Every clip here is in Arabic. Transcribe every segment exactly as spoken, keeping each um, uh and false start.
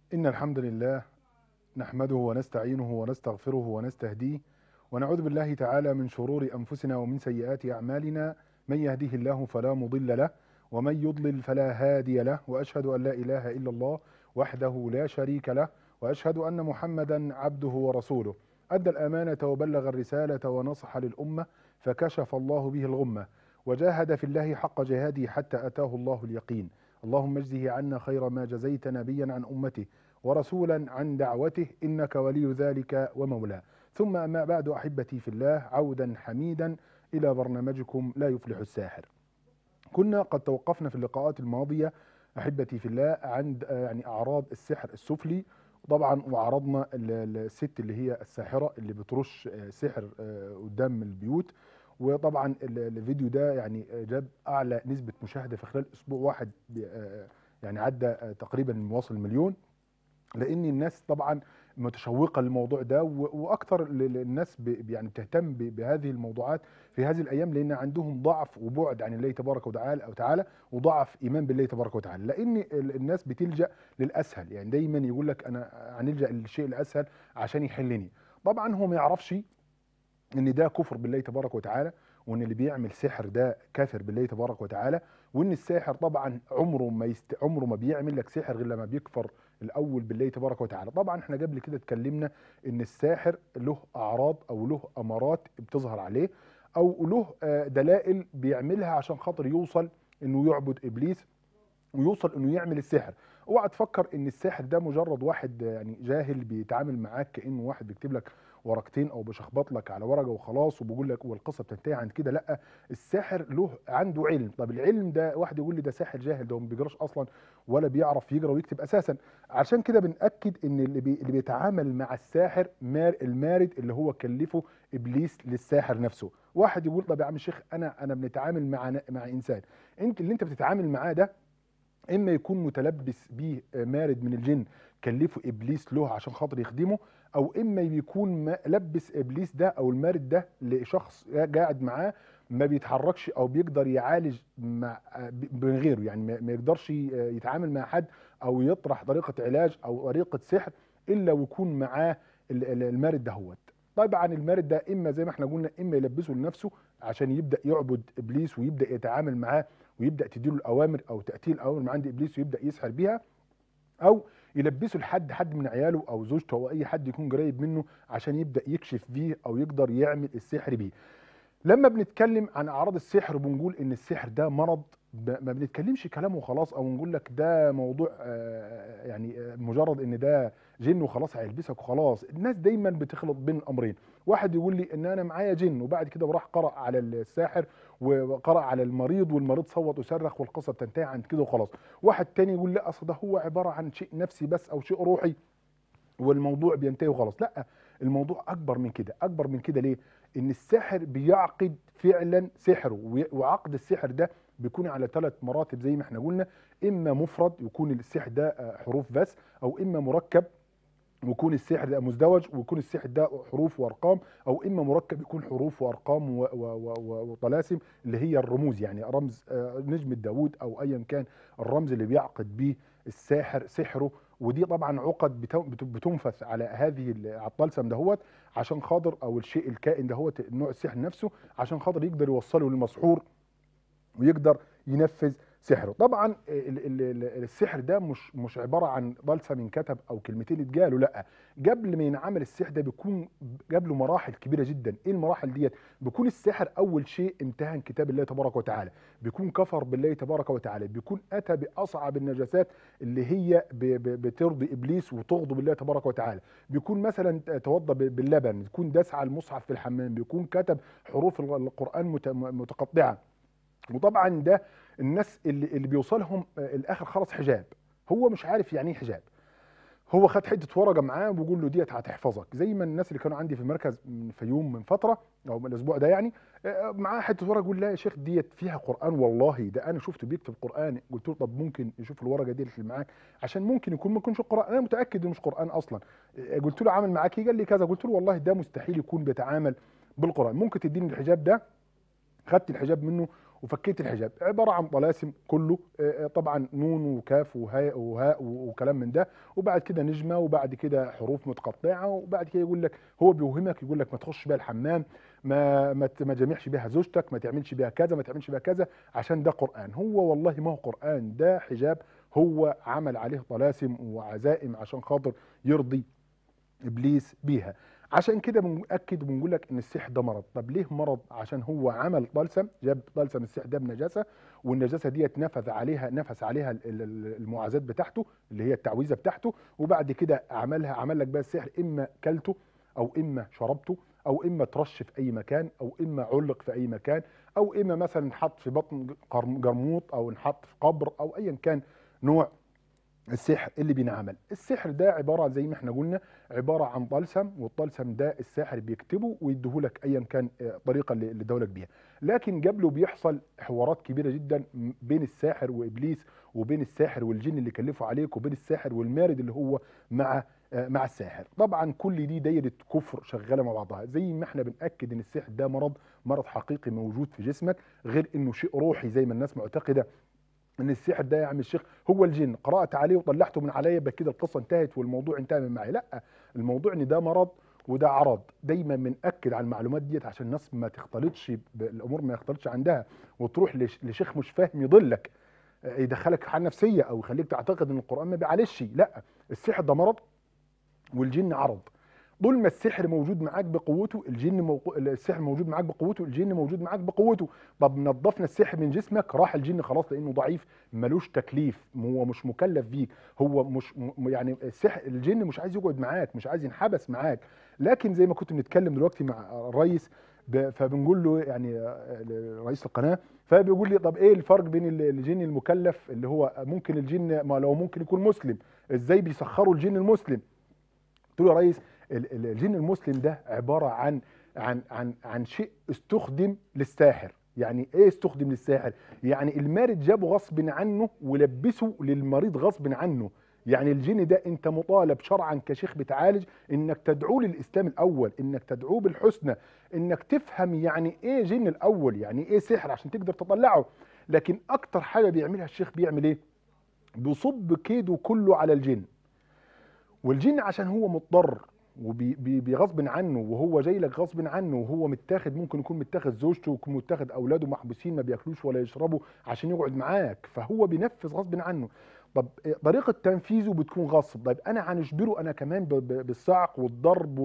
إن الحمد لله نحمده ونستعينه ونستغفره ونستهديه ونعوذ بالله تعالى من شرور أنفسنا ومن سيئات أعمالنا. من يهده الله فلا مضل له ومن يضلل فلا هادي له، وأشهد أن لا إله إلا الله وحده لا شريك له، وأشهد أن محمدا عبده ورسوله. أدى الأمانة وبلغ الرسالة ونصح للأمة، فكشف الله به الغمة وجاهد في الله حق جهاده حتى أتاه الله اليقين. اللهم اجزه عنا خير ما جزيت نبيا عن أمته ورسولا عن دعوته، إنك ولي ذلك ومولاه. ثم أما بعد، أحبتي في الله، عودا حميدا إلى برنامجكم لا يفلح الساحر. كنا قد توقفنا في اللقاءات الماضية أحبتي في الله عند يعني أعراض السحر السفلي طبعا، وعرضنا الست اللي هي الساحرة اللي بترش سحر قدام البيوت. وطبعا الفيديو ده يعني جاب أعلى نسبة مشاهدة في خلال أسبوع واحد، يعني عدى تقريبا واصل مليون، لان الناس طبعا متشوقه للموضوع ده، واكثر الناس يعني بتهتم بهذه الموضوعات في هذه الايام، لان عندهم ضعف وبعد عن الله تبارك وتعالى او تعالى، وضعف ايمان بالله تبارك وتعالى، لان الناس بتلجا للاسهل. يعني دايما يقول لك انا هنلجا للشيء الاسهل عشان يحلني. طبعا هو ما يعرفش ان ده كفر بالله تبارك وتعالى، وان اللي بيعمل سحر ده كافر بالله تبارك وتعالى، وان الساحر طبعا عمره ما يست... عمره ما بيعمل لك سحر غير لما بيكفر الاول بالله تبارك وتعالى. طبعا احنا قبل كده اتكلمنا ان الساحر له اعراض او له امارات بتظهر عليه، او له دلائل بيعملها عشان خاطر يوصل انه يعبد ابليس ويوصل انه يعمل السحر. اوعى تفكر ان الساحر ده مجرد واحد يعني جاهل بيتعامل معاك كانه واحد بيكتب لك ورقتين او بيشخبط لك على ورقه وخلاص وبيقول لك والقصه بتنتهي عند كده. لا، الساحر له عنده علم. طب العلم ده واحد يقول لي ده ساحر جاهل، ده ما بيقراش اصلا ولا بيعرف يقرا ويكتب اساسا. عشان كده بنأكد ان اللي, بي اللي بيتعامل مع الساحر مار المارد اللي هو كلفه ابليس للساحر نفسه. واحد يقول طب يا عم الشيخ انا انا بنتعامل مع مع انسان، انت اللي انت بتتعامل معاه ده اما يكون متلبس بيه مارد من الجن كلفه ابليس له عشان خاطر يخدمه، او اما بيكون لبس ابليس ده او المارد ده لشخص قاعد معاه ما بيتحركش او بيقدر يعالج مع من غيره، يعني ما يقدرش يتعامل مع حد او يطرح طريقه علاج او طريقه سحر الا ويكون معاه المارد دهوت. طبعا المارد ده اما زي ما احنا قلنا اما يلبسه لنفسه عشان يبدا يعبد ابليس ويبدا يتعامل معاه ويبدا تديله الاوامر او تاتيه الاوامر من عند ابليس ويبدا يسحر بيها، او يلبسه لحد حد من عياله او زوجته او اي حد يكون قريب منه عشان يبدا يكشف بيه او يقدر يعمل السحر بيه. لما بنتكلم عن اعراض السحر بنقول ان السحر ده مرض، ما بنتكلمش كلام وخلاص او نقول لك ده موضوع يعني مجرد ان ده جن وخلاص هيلبسك وخلاص. الناس دايما بتخلط بين الامرين. واحد يقول لي ان انا معايا جن وبعد كده وراح قرأ على الساحر وقرأ على المريض والمريض صوت وصرخ والقصه بتنتهي عند كده وخلاص. واحد تاني يقول لا اصل ده هو عباره عن شيء نفسي بس او شيء روحي والموضوع بينتهي وخلاص. لا، الموضوع اكبر من كده. اكبر من كده ليه؟ ان الساحر بيعقد فعلا سحره، وعقد السحر ده بيكون على ثلاث مراتب زي ما احنا قلنا. اما مفرد يكون السحر ده حروف بس، او اما مركب ويكون السحر ده مزدوج ويكون السحر ده حروف وارقام، او اما مركب يكون حروف وارقام وطلاسم اللي هي الرموز، يعني رمز نجم داوود او ايا كان الرمز اللي بيعقد به الساحر سحره. ودي طبعا عقد بتنفث على هذه على الطلسم دهوت عشان خاطر او الشيء الكائن دهوت نوع السحر نفسه عشان خاطر يقدر يوصله للمسحور ويقدر ينفذ سحره. طبعا السحر ده مش مش عباره عن طلسم انكتب او كلمتين اتقالوا، لا. قبل ما ينعمل السحر ده بيكون قبله مراحل كبيره جدا. ايه المراحل ديت؟ بيكون الساحر اول شيء امتهن كتاب الله تبارك وتعالى، بيكون كفر بالله تبارك وتعالى، بيكون اتى باصعب النجاسات اللي هي بترضي ابليس وتغضب الله تبارك وتعالى، بيكون مثلا توضى باللبن، بيكون داس على المصحف في الحمام، بيكون كتب حروف القران متقطعه. وطبعا ده الناس اللي اللي بيوصلهم الاخر خلاص حجاب، هو مش عارف يعني ايه حجاب. هو خد حته ورقه معاه وبيقول له ديت هتحفظك، زي ما الناس اللي كانوا عندي في المركز من فيوم من فتره او من الاسبوع ده يعني معاه حته ورقه يقول لا يا شيخ ديت فيها قران، والله ده انا شفته بيكتب قران. قلت له طب ممكن يشوف الورقه دي اللي معاك عشان ممكن يكون ما يكونش قران، انا متاكد انه مش قران اصلا. قلت له عامل معاك ايه؟ قال لي كذا. قلت له والله ده مستحيل يكون بيتعامل بالقران، ممكن تديني الحجاب ده؟ خدت الحجاب منه وفكيت الحجاب. عباره عن طلاسم كله، طبعا نون وكاف وهاء وهاء وكلام من ده، وبعد كده نجمه، وبعد كده حروف متقطعه، وبعد كده يقول لك هو بيوهمك، يقول لك ما تخش بيها الحمام، ما ما ما تجامعش بيها زوجتك، ما تعملش بيها كذا، ما تعملش بيها كذا، عشان ده قران. هو والله ما هو قران، ده حجاب، هو عمل عليه طلاسم وعزائم عشان خاطر يرضي ابليس بيها. عشان كده بنأكد وبنقول لك ان السحر ده مرض. طب ليه مرض؟ عشان هو عمل طلسم، جاب طلسم السحر ده بنجاسه، والنجاسه ديت نفذ عليها نفس عليها المعاذات بتاعته اللي هي التعويذه بتاعته، وبعد كده عملها عمل لك بقى السحر، اما كلته او اما شربته او اما ترش في اي مكان او اما علق في اي مكان او اما مثلا انحط في بطن جرموط او انحط في قبر او ايا كان نوع السحر اللي بينعمل. السحر ده عباره زي ما احنا قلنا عباره عن طلسم، والطلسم ده الساحر بيكتبه ويديهولك ايا كان الطريقه اللي اداهولك بيها. لكن قبله بيحصل حوارات كبيره جدا بين الساحر وابليس، وبين الساحر والجن اللي كلفوا عليك، وبين الساحر والمارد اللي هو مع مع الساحر. طبعا كل دي دايره كفر شغاله مع بعضها. زي ما احنا بناكد ان السحر ده مرض مرض حقيقي موجود في جسمك، غير انه شيء روحي زي ما الناس معتقده ان السحر ده يا عم الشيخ هو الجن، قرات عليه وطلعته من عليا يبقى كده القصه انتهت والموضوع انتهى من معي. لا، الموضوع ان ده مرض وده عرض. دايما بنأكد على المعلومات ديت عشان الناس ما تختلطش الامور، ما يختلطش عندها وتروح لشيخ مش فاهم يضلك، يدخلك في حاله نفسيه او يخليك تعتقد ان القران ما بيعالجش. لا، السحر ده مرض والجن عرض. طول ما السحر موجود معاك بقوته، الجن موقو... السحر موجود معاك بقوته، الجن موجود معاك بقوته. طب نظفنا السحر من جسمك، راح الجن خلاص لانه ضعيف، ملوش تكليف، هو مش مكلف بيك، هو مش م... يعني السحر الجن مش عايز يقعد معاك، مش عايز ينحبس معاك. لكن زي ما كنت بنتكلم دلوقتي مع الرئيس ب... فبنقول له يعني رئيس القناه، فبيقول لي طب ايه الفرق بين الجن المكلف اللي هو ممكن الجن ما لو ممكن يكون مسلم، ازاي بيسخروا الجن المسلم؟ قلت له يا ريس الجن المسلم ده عباره عن عن عن عن شيء استخدم للساحر. يعني ايه استخدم للساحر؟ يعني المارد جابه غصب عنه ولبسه للمريض غصب عنه. يعني الجن ده انت مطالب شرعا كشيخ بتعالج انك تدعوه للاسلام الاول، انك تدعوه بالحسنى، انك تفهم يعني ايه جن الاول، يعني ايه سحر عشان تقدر تطلعه. لكن اكتر حاجه بيعملها الشيخ بيعمل ايه؟ بيصب كيده كله على الجن. والجن عشان هو مضطر وبغصب عنه، وهو جاي لك غصب عنه، وهو متاخد، ممكن يكون متاخد زوجته ويكون متاخد اولاده محبوسين ما بياكلوش ولا يشربوا عشان يقعد معاك، فهو بينفذ غصب عنه. طب طريقه تنفيذه بتكون غصب. طيب انا هنجبره انا كمان بالصعق والضرب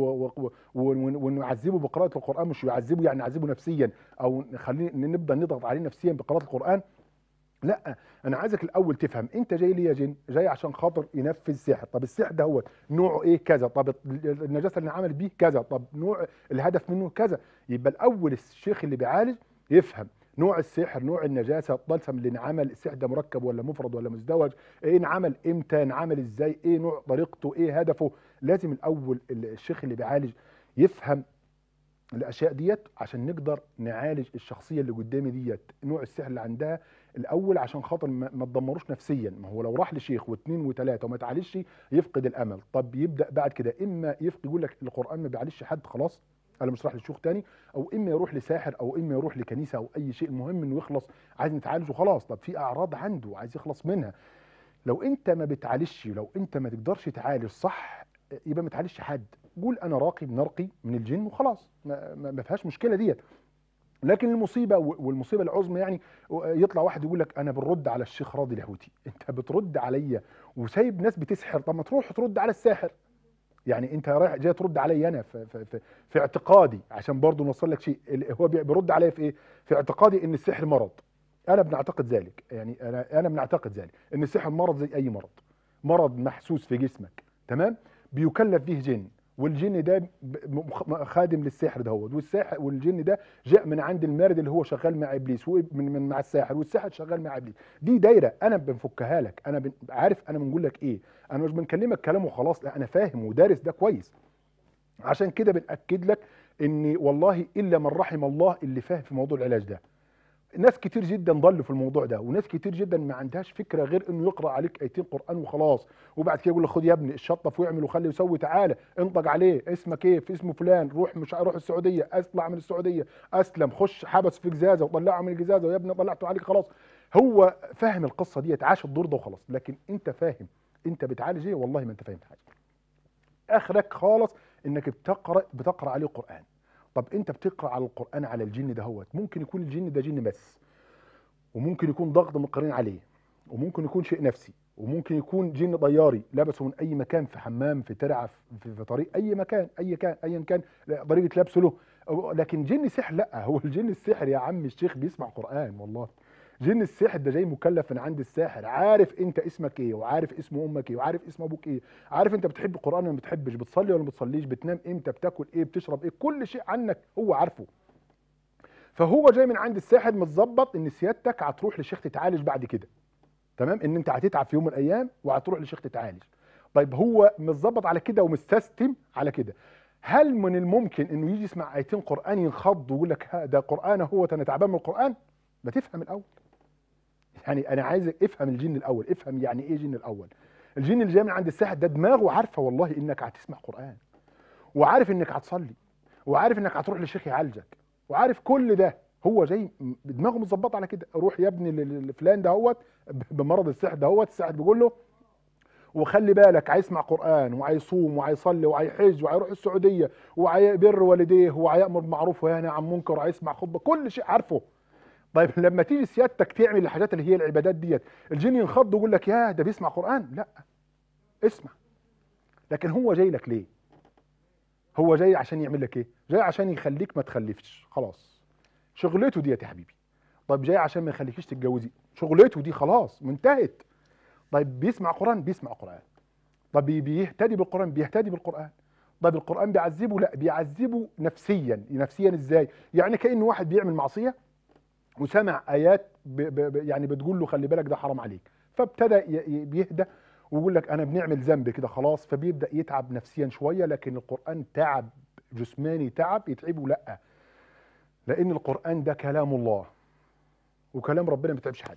ونعذبه بقراءه القران، مش يعذبه يعني نعذبه نفسيا او نخليه نبدا نضغط عليه نفسيا بقراءه القران. لا، انا عايزك الاول تفهم انت جاي ليه يا جن؟ جاي عشان خاطر ينفذ سحر. طب السحر ده هو نوعه ايه؟ كذا. طب النجاسه اللي عمل بيه كذا. طب نوع الهدف منه كذا. يبقى الاول الشيخ اللي بيعالج يفهم نوع السحر، نوع النجاسه، الطلسم اللي انعمل، السحر ده مركب ولا مفرد ولا مزدوج، ايه انعمل امتى، انعمل ازاي، ايه نوع طريقته، ايه هدفه. لازم الاول الشيخ اللي بيعالج يفهم الاشياء ديت عشان نقدر نعالج الشخصيه اللي قدامي ديت، نوع السحر اللي عندها الاول، عشان خاطر ما تدمروش نفسيا. ما هو لو راح لشيخ واثنين وثلاثه وما تعالجش يفقد الامل. طب يبدا بعد كده اما يفقد يقول لك القران ما بيعالجش حد خلاص انا مش رايح لشيوخ تاني، او اما يروح لساحر، او اما يروح لكنيسه او اي شيء، المهم انه يخلص، عايز نتعالج وخلاص. طب في اعراض عنده عايز يخلص منها. لو انت ما بتعالجش، لو انت ما تقدرش تعالج صح، يبقى ما تعالجش حد. قول انا راقي بنرقي من الجن وخلاص، ما, ما فيهاش مشكله ديت. لكن المصيبه والمصيبه العظمى يعني يطلع واحد يقول لك انا بنرد على الشيخ راضي اللاهوتي. انت بترد عليا وسايب ناس بتسحر، طب ما تروح ترد على الساحر. يعني انت رايح جاي ترد عليا انا في, في, في, في اعتقادي، عشان برضه نوصل لك شيء. هو بيرد عليا في ايه؟ في اعتقادي ان السحر مرض. انا بنعتقد ذلك، يعني انا انا بنعتقد ذلك ان السحر مرض زي اي مرض، مرض محسوس في جسمك، تمام؟ بيكلف به جن، والجن ده خادم للسحر ده هو، والساحر والجن ده جاء من عند المارد اللي هو شغال مع ابليس، ومن من مع الساحر، والساحر شغال مع ابليس. دي دايره انا بنفكها لك، انا عارف انا بنقول لك ايه، انا مش بنكلمك كلام وخلاص، لا انا فاهم ودارس ده كويس. عشان كده بنأكد لك ان والله الا من رحم الله اللي فاهم في موضوع العلاج ده. ناس كتير جدا ضلوا في الموضوع ده، وناس كتير جدا ما عندهاش فكره غير انه يقرا عليك ايتين قران وخلاص، وبعد كده يقول لك خد يا ابني الشطف واعمل وخلي وسوي، تعالى انطق عليه اسمك ايه، في اسمه فلان، روح مش روح السعوديه، اطلع من السعوديه، اسلم، خش حبس في جزازه وطلعه من الجزازه، ويا ابني طلعته عليك خلاص. هو فاهم القصه ديت، عاش الدور ده وخلاص. لكن انت فاهم انت بتعالج ايه؟ والله ما انت فاهم حاجه. اخرك خالص انك بتقرا بتقرا عليه قران. طب انت بتقرا على القران على الجن دهوت، ممكن يكون الجن ده جن بس، وممكن يكون ضغط مقرين عليه، وممكن يكون شيء نفسي، وممكن يكون جن طياري لبسه من اي مكان، في حمام، في ترعه، في, في طريق، اي مكان، اي كان ايا كان طريقه لبسه له. لكن جن سحر لا، هو الجن السحر يا عم الشيخ بيسمع قران والله. جن السحر ده جاي مكلف من عند الساحر، عارف انت اسمك ايه، وعارف اسم امك ايه، وعارف اسم ابوك ايه، عارف انت بتحب القران ولا ما بتحبش، بتصلي ولا ما بتصليش، بتنام امتى، بتاكل ايه، بتشرب ايه، كل شيء عنك هو عارفه. فهو جاي من عند الساحر متظبط ان سيادتك هتروح لشيخ تتعالج بعد كده، تمام، ان انت هتتعب في يوم من الايام وهتروح لشيخ تتعالج. طيب هو متظبط على كده ومستسلم على كده. هل من الممكن انه يجي يسمع ايتين قران ينخض ويقول لك ده قران هو انا تعبان من القران؟ ما تفهم الاول. يعني انا عايزك افهم الجن الاول، افهم يعني ايه جن الاول. الجن اللي جاي من عند الساحر ده دماغه عارفه والله انك هتسمع قران، وعارف انك هتصلي، وعارف انك هتروح للشيخ يعالجك، وعارف كل ده. هو جاي دماغه متظبطه على كده، روح يا ابني لفلان دهوت بمرض السحر دهوت، الساحر بيقول له وخلي بالك هيسمع قران وهيصوم وهيصلي وهيحج وهيروح السعوديه وهيبر والديه وهيامر بالمعروف وينهى عن منكر وهيسمع خطبه، كل شيء عارفه. طيب لما تيجي سيادتك تعمل الحاجات اللي هي العبادات ديت، الجن ينخض ويقول لك يا ده بيسمع قران؟ لا، اسمع. لكن هو جاي لك ليه؟ هو جاي عشان يعمل لك ايه؟ جاي عشان يخليك ما تخلفش، خلاص شغلته ديت يا حبيبي. طيب جاي عشان ما يخليكيش تتجوزي، شغلته دي خلاص منتهت. طيب بيسمع قران؟ بيسمع قران. طب بيهتدي بالقران؟ بيهتدي بالقران. طب القران بيعذبه؟ لا، بيعذبه نفسيا. نفسيا ازاي؟ يعني كأنه واحد بيعمل معصيه وسمع ايات ب ب يعني بتقول له خلي بالك ده حرام عليك، فابتدى بيهدى ويقول لك انا بنعمل ذنب كده خلاص، فبيبدا يتعب نفسيا شويه. لكن القران تعب جسماني، تعب يتعبه؟ لا، لان القران ده كلام الله، وكلام ربنا ما بيتعبش حد.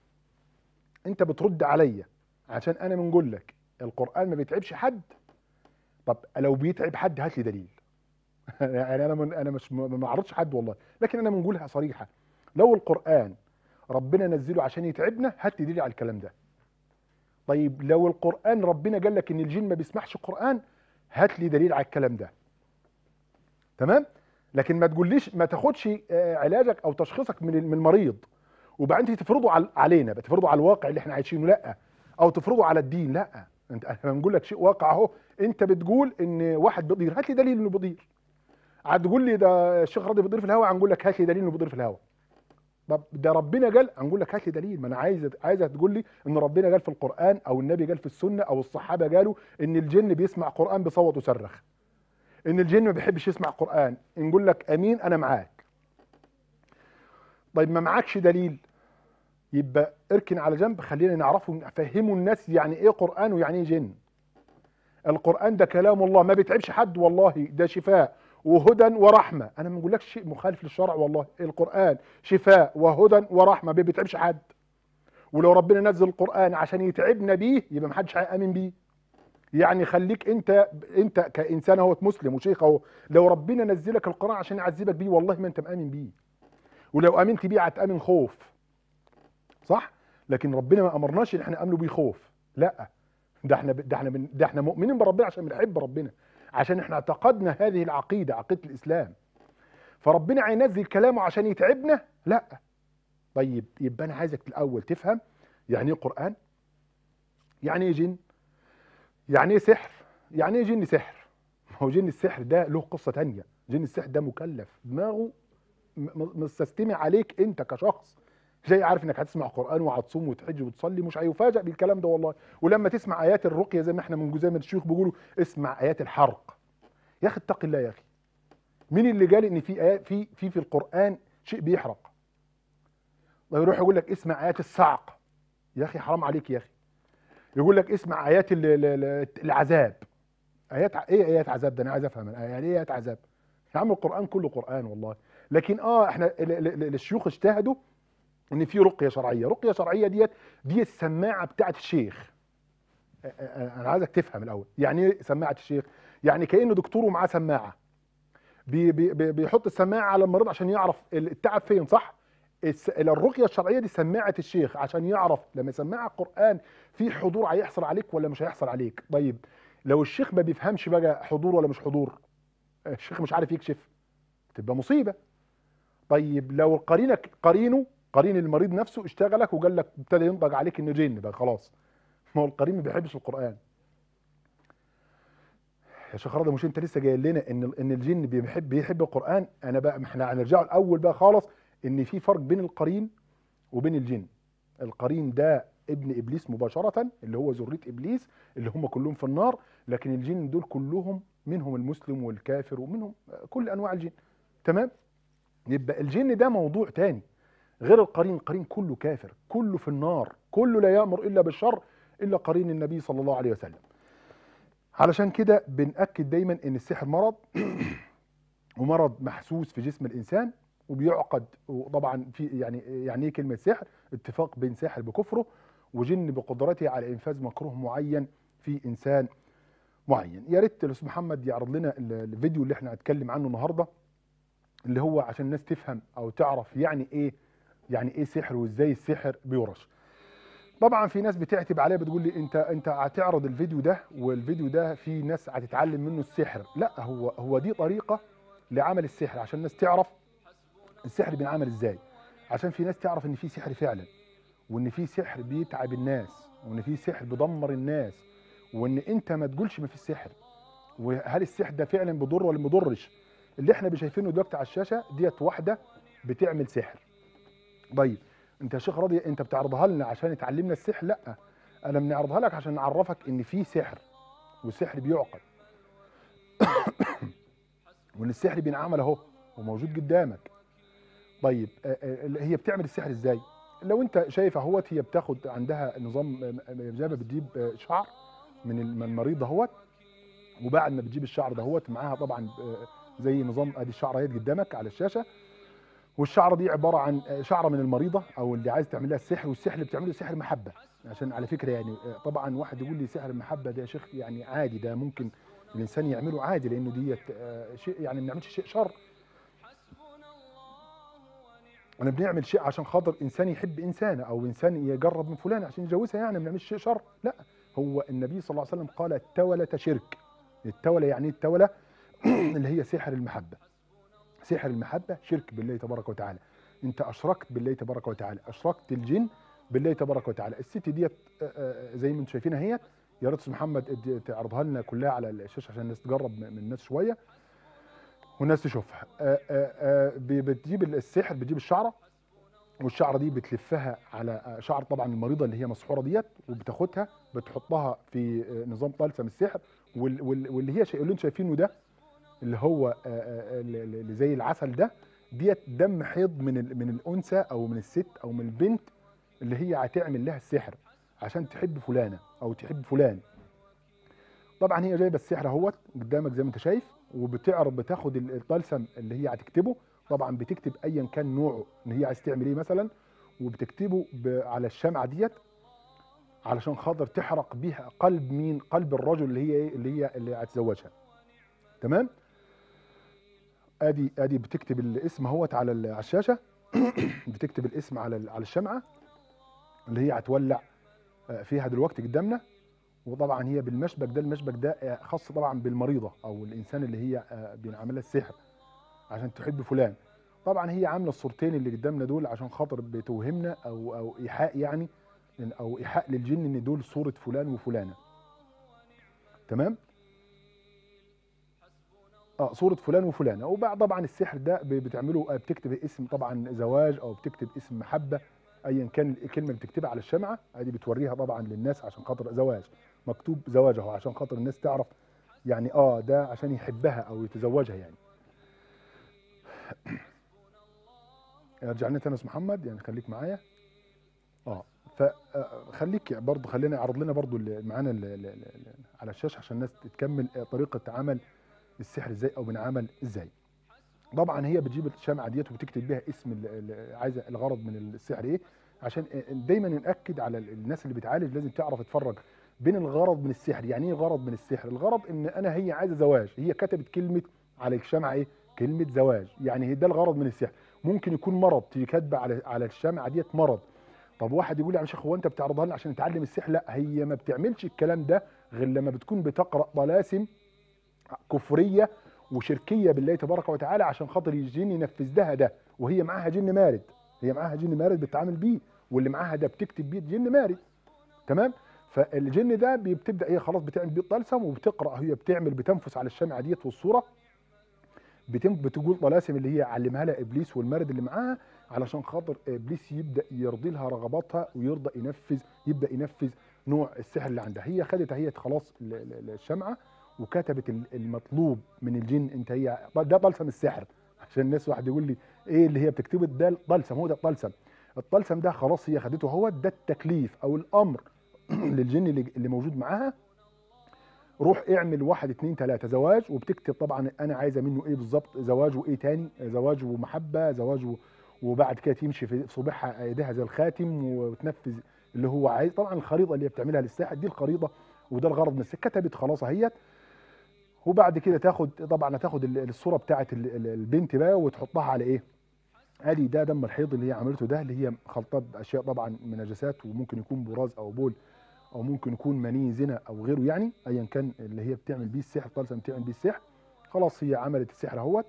انت بترد عليا عشان انا بنقول لك القران ما بيتعبش حد. طب لو بيتعب حد هات لي دليل. يعني انا من انا مش ما اعرضش حد والله، لكن انا بنقولها صريحه. لو القران ربنا نزله عشان يتعبنا هات لي دليل على الكلام ده. طيب لو القران ربنا قال لك ان الجن ما بيسمعش القران هات لي دليل على الكلام ده. تمام؟ لكن ما تقوليش، ما تاخدش علاجك او تشخيصك من من المريض وبعدين تفرضه علينا، تفرضه على الواقع اللي احنا عايشينه، لا، او تفرضه على الدين، لا. انت انا بنقول لك شيء واقع اهو. انت بتقول ان واحد بيطير، هات لي دليل انه بيطير. هتقول لي ده الشيخ راضي بيطير في الهواء، هنقول لك هات لي دليل انه بيطير في الهواء. طب ده ربنا قال، هنقول لك هات لي دليل. ما انا عايز عايزه تقول لي ان ربنا قال في القران او النبي قال في السنه او الصحابه قالوا ان الجن بيسمع قران بيصوت ويصرخ، ان الجن ما بيحبش يسمع قران. نقول لك امين، انا معاك. طيب ما معكش دليل، يبقى اركن على جنب، خلينا نعرفه نفهموا الناس يعني ايه قران ويعني ايه جن. القران ده كلام الله ما بيتعبش حد والله، ده شفاء وهدى ورحمه. انا ما بقولكش شيء مخالف للشرع والله، القران شفاء وهدى ورحمه، ما بيتعبش حد. ولو ربنا نزل القران عشان يتعبنا بيه يبقى ما حدش هيامن بيه. يعني خليك انت انت كانسان اهو مسلم وشيخ اهو، لو ربنا نزلك القران عشان يعذبك بيه والله ما انت مامن بيه. ولو امنت بيه هتامن خوف، صح؟ لكن ربنا ما امرناش ان احنا نامنه بيه خوف، لا. ده احنا ده احنا ده احنا مؤمنين بربنا عشان بنحب ربنا، عشان احنا اعتقدنا هذه العقيده، عقيده الاسلام. فربنا هينزل كلامه عشان يتعبنا؟ لا. طيب يبقى انا عايزك الاول تفهم يعني ايه قران، يعني ايه جن، يعني ايه سحر، يعني ايه جن سحر. هو جن السحر ده له قصه ثانيه. جن السحر ده مكلف، دماغه مستستمع عليك انت كشخص، جاي عارف انك هتسمع قران وهتصوم وتحج وتصلي، مش هيفاجئ بالكلام ده والله. ولما تسمع ايات الرقيه زي ما احنا من زي ما الشيوخ بيقولوا اسمع ايات الحرق، يا اخي اتق الله يا اخي. مين اللي قال ان في ايات في في في القران شيء بيحرق؟ يروح يقول لك اسمع ايات الصعق، يا اخي حرام عليك يا اخي. يقول لك اسمع ايات العذاب. ايات ايه؟ ايات عذاب ده انا عايز افهم يعني ايه ايات عذاب. يا عم القران كله قران والله. لكن اه احنا الشيوخ اجتهدوا ان في رقيه شرعيه. رقيه شرعيه ديت دي السماعه بتاعت الشيخ. انا عايزك تفهم الاول يعني ايه سماعه الشيخ. يعني كانه دكتور ومعاه سماعه، بي بي بيحط السماعه على المريض عشان يعرف التعب فين، صح؟ الرقيه الشرعيه دي سماعه الشيخ عشان يعرف لما يسمع القران في حضور هيحصل عليك ولا مش هيحصل عليك. طيب لو الشيخ ما بيفهمش بقى حضور ولا مش حضور، الشيخ مش عارف يكشف، تبقى مصيبه. طيب لو قرينك قرينه قرين المريض نفسه اشتغلك وقال لك ابتدى ينضج عليك انه جن، بقى خلاص، ما هو القرين ما بيحبش القران. يا شيخ رضا مش انت لسه جاي لنا ان ان الجن بيحب بيحب القران؟ انا بقى ما احنا هنرجع الاول بقى خالص، ان في فرق بين القرين وبين الجن. القرين ده ابن ابليس مباشره، اللي هو ذريه ابليس اللي هم كلهم في النار، لكن الجن دول كلهم منهم المسلم والكافر ومنهم كل انواع الجن. تمام؟ يبقى الجن ده موضوع تاني غير القرين. القرين كله كافر، كله في النار، كله لا يأمر الا بالشر الا قرين النبي صلى الله عليه وسلم. علشان كده بنأكد دايما ان السحر مرض ومرض محسوس في جسم الانسان وبيعقد. وطبعا في يعني يعني ايه كلمه سحر؟ اتفاق بين ساحر بكفره وجن بقدرته على انفاذ مكروه معين في انسان معين. يا ريت الاستاذ محمد يعرض لنا الفيديو اللي احنا هنتكلم عنه النهارده، اللي هو عشان الناس تفهم او تعرف يعني ايه يعني ايه سحر وازاي السحر بيورش. طبعا في ناس بتعتب عليا بتقول لي انت انت هتعرض الفيديو ده والفيديو ده في ناس هتتعلم منه السحر. لا، هو هو دي طريقه لعمل السحر عشان الناس تعرف السحر بينعمل ازاي، عشان في ناس تعرف ان في سحر فعلا، وان في سحر بيتعب الناس، وان في سحر بيدمر الناس، وان انت ما تقولش ما في سحر، وهل السحر ده فعلا بيضر ولا ما بيضرش. اللي احنا شايفينه دلوقتي على الشاشه ديت واحده بتعمل سحر. طيب انت يا شيخ راضي انت بتعرضها لنا عشان تعلمنا السحر؟ لا، انا بنعرضها لك عشان نعرفك ان في سحر والسحر بيعقد وان السحر بينعمل اهو وموجود قدامك. طيب هي بتعمل السحر ازاي؟ لو انت شايف اهوت، هي بتاخد عندها نظام زي ما بتجيب شعر من المريض دهوت، وبعد ما بتجيب الشعر دهوت معاها طبعا زي نظام، ادي الشعره اهي قدامك على الشاشه، والشعره دي عباره عن شعره من المريضه او اللي عايز تعمل لها السحر، والسحر اللي بتعمله سحر محبه. عشان على فكره يعني طبعا واحد يقول لي سحر المحبه ده يا شيخ يعني عادي، ده ممكن الانسان يعمله عادي لانه ديت شيء يعني ما بنعملش شيء شر. انا بنعمل شيء عشان خاطر انسان يحب انسانه او انسان يجرب من فلان عشان يجوزها، يعني ما بنعملش شيء شر. لا، هو النبي صلى الله عليه وسلم قال التولة شرك. التولة يعني ايه التولة؟ اللي هي سحر المحبه. سحر المحبه شرك بالله تبارك وتعالى. انت اشركت بالله تبارك وتعالى، اشركت الجن بالله تبارك وتعالى. الست ديت زي ما انتم شايفينها هي، يا ريت استاذ محمد تعرضها لنا كلها على الشاشه عشان الناس تجرب من الناس شويه والناس تشوفها. بتجيب السحر، بتجيب الشعره، والشعره دي بتلفها على شعر طبعا المريضه اللي هي مسحوره ديت، وبتاخدها بتحطها في نظام طلسم السحر، واللي هي اللي انتم شايفينه ده اللي هو اللي زي العسل ده، ديت دم حيض من من الانثى او من الست او من البنت اللي هي هتعمل لها السحر عشان تحب فلانه او تحب فلان. طبعا هي جايبه السحر اهوت قدامك زي ما انت شايف، وبتعرض بتاخد الطلسم اللي هي هتكتبه. طبعا بتكتب ايا كان نوعه ان هي عايز تعمل ايه مثلا، وبتكتبه على الشمعه ديت علشان خاطر تحرق بيها قلب مين؟ قلب الرجل اللي هي ايه؟ اللي هي اللي هتزوجها. تمام؟ ادي ادي بتكتب الاسم اهوت على الشاشه بتكتب الاسم على على الشمعه اللي هي هتولع فيها دلوقتي قدامنا. وطبعا هي بالمشبك ده، المشبك ده خاص طبعا بالمريضه او الانسان اللي هي بينعمل لها السحر عشان تحب فلان. طبعا هي عامله الصورتين اللي قدامنا دول عشان خاطر بتوهمنا او او ايحاء يعني، او ايحاء للجن ان دول صوره فلان وفلانه. تمام؟ اه صوره فلان وفلانه. وبعد طبعا السحر ده بتعمله، بتكتب اسم طبعا زواج او بتكتب اسم محبه ايا كان الكلمه اللي بتكتبها على الشمعه. ادي بتوريها طبعا للناس عشان خاطر زواج، مكتوب زواج اهو عشان خاطر الناس تعرف يعني اه ده عشان يحبها او يتزوجها يعني. رجعنا تاني يا استاذ محمد، يعني خليك معايا. اه فخليك برضه، خلينا اعرض لنا برضه اللي معانا على الشاشه عشان الناس تكمل طريقه عمل السحر ازاي او بنعمل ازاي. طبعا هي بتجيب الشمعه ديت وبتكتب بيها اسم عايزه الغرض من السحر ايه، عشان دايما ناكد على الناس اللي بتعالج لازم تعرف تفرق بين الغرض من السحر. يعني ايه غرض من السحر؟ الغرض ان انا هي عايزه زواج، هي كتبت كلمه على الشمعه ايه؟ كلمه زواج، يعني ده الغرض من السحر. ممكن يكون مرض، تيجي كاتبه على على الشمعه ديت مرض. طب واحد يقول لي يا شيخ هو انت بتعرضها لنا عشان نتعلم السحر؟ لا، هي ما بتعملش الكلام ده غير لما بتكون بتقرا طلاسم كفريه وشركيه بالله تبارك وتعالى عشان خاطر الجن ينفذ لها ده، وهي معاها جن مارد، هي معاها جن مارد بتتعامل بيه، واللي معاها ده بتكتب بيه جن مارد. تمام؟ فالجن ده بتبدا هي خلاص بتعمل بيه طلسم وبتقرا، هي بتعمل بتنفس على الشمعه ديت والصوره، بتم بتقول طلاسم اللي هي علمها لها ابليس والمارد اللي معاها علشان خاطر ابليس يبدا يرضي لها رغباتها ويرضى ينفذ، يبدا ينفذ نوع السحر اللي عندها. هي خدت هي خلاص الشمعه وكتبت المطلوب من الجن. انت هي ده طلسم السحر، عشان الناس واحد يقول لي ايه اللي هي بتكتبه؟ ده الطلسم، هو ده الطلسم. الطلسم ده خلاص هي خدته، هو ده التكليف او الامر للجن اللي, اللي موجود معاها. روح اعمل واحد اتنين تلاته زواج، وبتكتب طبعا انا عايزه منه ايه بالظبط، زواج وايه تاني، زواج ومحبه، زواج و... وبعد كده تمشي في صباحها ايديها زي الخاتم وتنفذ اللي هو عايز. طبعا الخريطه اللي هي بتعملها للساحر دي الخريطه، وده الغرض من السحر. كتبت خلاص اهيت، وبعد كده تاخد طبعا هتاخد الصوره بتاعه البنت بقى وتحطها على ايه؟ ادي ده دم الحيض اللي هي عملته، ده اللي هي خلطات باشياء طبعا من نجاسات، وممكن يكون براز او بول او ممكن يكون مني زنا او غيره، يعني ايا كان اللي هي بتعمل بيه السحر، طلسم بتعمل بيه السحر. خلاص هي عملت السحر اهوت.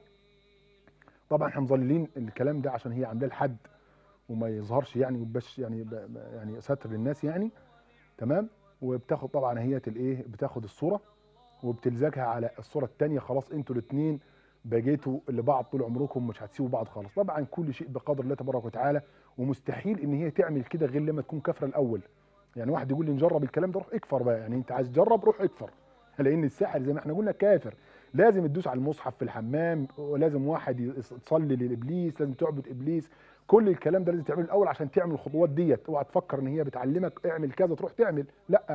طبعا احنا مظللين الكلام ده عشان هي عاملاه لحد وما يظهرش يعني، وبس يعني يعني ستر للناس يعني. تمام؟ وبتاخد طبعا هي الايه، بتاخد الصوره وبتلزقها على الصوره الثانيه. خلاص انتوا الاثنين بقيتوا لبعض طول عمركم، مش هتسيبوا بعض خالص. طبعا كل شيء بقدر الله تبارك وتعالى، ومستحيل ان هي تعمل كده غير لما تكون كافره الاول. يعني واحد يقول لي نجرب الكلام ده، روح اكفر بقى، يعني انت عايز تجرب روح اكفر، لان الساحر زي ما احنا قلنا كافر. لازم تدوس على المصحف في الحمام، ولازم واحد يصلي للابليس، لازم تعبد ابليس. كل الكلام ده لازم تعمله الاول عشان تعمل الخطوات ديت. اوعى تفكر ان هي بتعلمك اعمل كذا تروح تعمل، لا،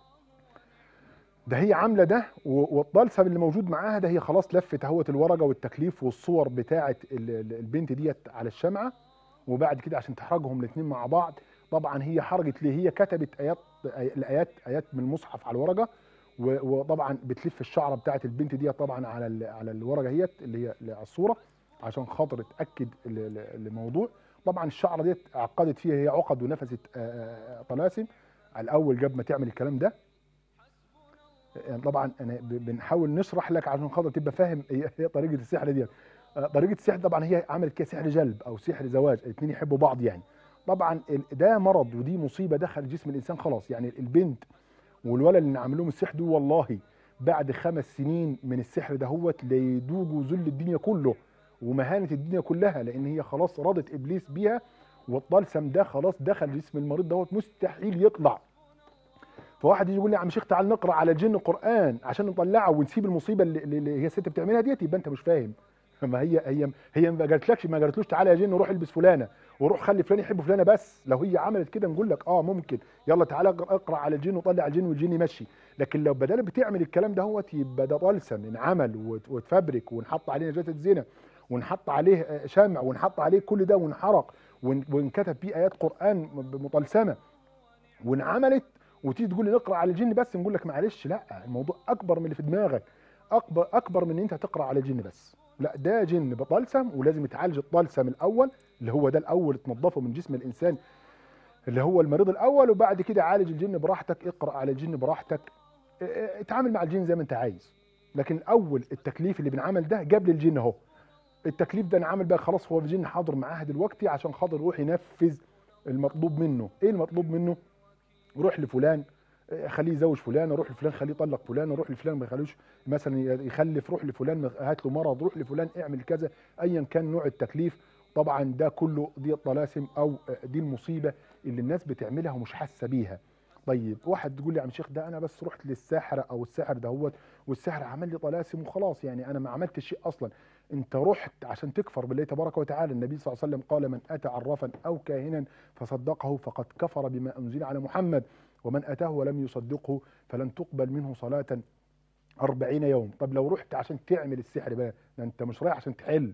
ده هي عامله ده. والطلسم اللي موجود معاها ده هي خلاص لفت اهوت الورقه والتكليف والصور بتاعه البنت ديت على الشمعه. وبعد كده عشان تحرجهم الاثنين مع بعض، طبعا هي حرجت ليه؟ هي كتبت ايات، الايات ايات من المصحف على الورقه، وطبعا بتلف الشعره بتاعه البنت دي طبعا على على الورقه هيت اللي هي على الصوره عشان خاطر تاكد الموضوع. طبعا الشعره ديت عقدت فيها هي عقد ونفست طلاسم الاول قبل ما تعمل الكلام ده. يعني طبعا انا بنحاول نشرح لك عشان خاطر تبقى فاهم هي طريقه السحر دي. طريقه السحر طبعا هي عملت كده سحر جلب او سحر زواج، الاثنين يحبوا بعض يعني. طبعا ده مرض ودي مصيبه دخل جسم الانسان خلاص. يعني البنت والولد اللي عامل لهم السحر دول والله بعد خمس سنين من السحر دهوت ليذوقوا ذل الدنيا كله ومهانه الدنيا كلها، لان هي خلاص رضت ابليس بيها، والطلسم ده خلاص دخل جسم المريض دهوت مستحيل يطلع. فواحد يجي يقول لي يا عم شيخ تعال نقرا على الجن قران عشان نطلعه ونسيب المصيبه اللي, اللي هي الست بتعملها ديت، يبقى انت مش فاهم. ما هي هي هي ما قالتلكش، ما قالتلوش تعالى يا جن روح البس فلانه وروح خلي فلان يحب فلانه. بس لو هي عملت كده نقول لك اه ممكن، يلا تعالى اقرا على الجن وطلع الجن والجن يمشي. لكن لو بدل بتعمل الكلام دهوت يبقى ده طلسم انعمل وتفبرك ونحط عليه نجاسه زنا ونحط عليه شمع ونحط عليه كل ده ونحرق ونكتب فيه ايات قران مطلسمه وانعملت، وتيجي تقول لي نقرا على الجن بس، نقول لك معلش لا، الموضوع اكبر من اللي في دماغك، اكبر اكبر من ان انت تقرا على الجن بس. لا، ده جن بطلسم ولازم يتعالج الطلسم الاول اللي هو ده الاول تنظفه من جسم الانسان اللي هو المريض الاول، وبعد كده عالج الجن براحتك، اقرا على الجن براحتك، اتعامل مع الجن زي ما انت عايز. لكن الاول التكليف اللي بنعمل ده قبل الجن اهو، التكليف ده نعمل بقى خلاص، هو الجن حاضر معاه دلوقتي عشان خاطر يروح ينفذ المطلوب منه. ايه المطلوب منه؟ روح لفلان خليه يزوج فلان، روح لفلان خليه يطلق فلان، روح لفلان ما يخلوش مثلا يخلف، روح لفلان هات له مرض، روح لفلان اعمل كذا، ايا كان نوع التكليف. طبعا ده كله دي الطلاسم او دي المصيبه اللي الناس بتعملها ومش حاسه بيها. طيب واحد تقول لي يا عم شيخ ده انا بس رحت للساحر او الساحر دهوت والساحر عمل لي طلاسم وخلاص، يعني انا ما عملتش شيء اصلا. انت رحت عشان تكفر بالله تبارك وتعالى. النبي صلى الله عليه وسلم قال من اتى عرافا او كاهنا فصدقه فقد كفر بما انزل على محمد، ومن اتاه ولم يصدقه فلن تقبل منه صلاه أربعين يوم. طب لو رحت عشان تعمل السحر بقى، ده انت مش رايح عشان تحل،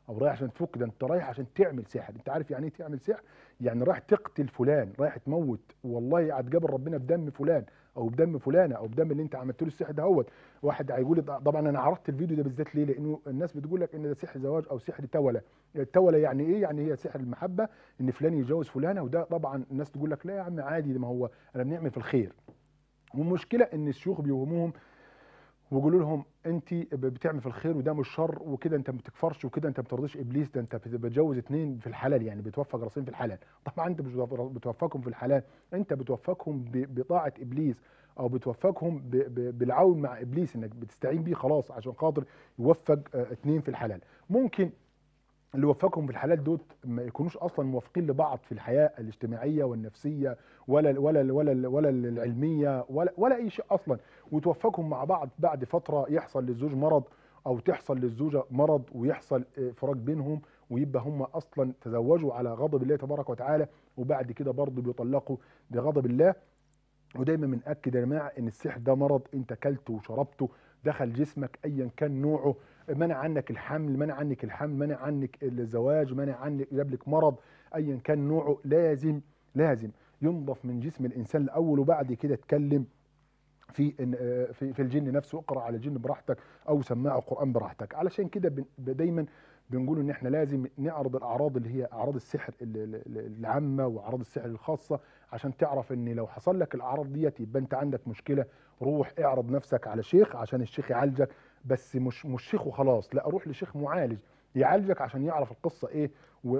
او رايح عشان تفك، ده انت رايح عشان تعمل سحر. انت عارف يعني ايه تعمل سحر؟ يعني رايح تقتل فلان، رايح تموت، والله هتجابر ربنا بدم فلان او بدم فلانه او بدم اللي انت عملت له السحر ده. هوت واحد هيقول لي طبعا انا عرضت الفيديو ده بالذات ليه؟ لانه الناس بتقول لك ان ده سحر زواج او سحر توله. التوله يعني ايه؟ يعني هي سحر المحبه، ان فلان يتجوز فلانه، وده طبعا الناس تقول لك لا يا عم عادي، ما هو انا بنعمل في الخير. والمشكله ان الشيوخ بيوهموهم ويقولوا لهم انت بتعمل في الخير وده مش شر وكده انت ما بتكفرش وكده انت ما بترضيش ابليس، ده انت بتتجوز اتنين في الحلال، يعني بتوفق راسين في الحلال. طبعا انت مش بتوفقهم في الحلال، انت بتوفقهم بطاعه ابليس، او بتوفقهم بالعون مع ابليس، انك بتستعين بيه خلاص عشان خاطر يوفق اتنين في الحلال. ممكن اللي وفقهم في الحلال دوت ما يكونوش اصلا موافقين لبعض في الحياه الاجتماعيه والنفسيه ولا ولا ولا ولا العلميه ولا ولا اي شيء اصلا، وتوفقهم مع بعض بعد فتره يحصل للزوج مرض او تحصل للزوجه مرض ويحصل فراق بينهم، ويبقى هم اصلا تزوجوا على غضب الله تبارك وتعالى، وبعد كده برضه بيطلقوا بغضب الله. ودايما بنأكد يا جماعه ان السحر ده مرض انت كلته وشربته، دخل جسمك ايا كان نوعه، منع عنك الحمل، منع عنك الحمل، منع عنك الزواج، منع عنك، جاب لك مرض ايا كان نوعه، لازم لازم ينضف من جسم الانسان الاول، وبعد كده اتكلم في في في الجن نفسه، اقرا على الجن براحتك او سماع القران براحتك. علشان كده دايما بنقول ان احنا لازم نعرض الاعراض اللي هي اعراض السحر العامه واعراض السحر الخاصه، عشان تعرف ان لو حصل لك الاعراض ديت يبقى انت عندك مشكله. روح اعرض نفسك على شيخ عشان الشيخ يعالجك، بس مش مش شيخ وخلاص، لا، روح لشيخ معالج يعالجك عشان يعرف القصه ايه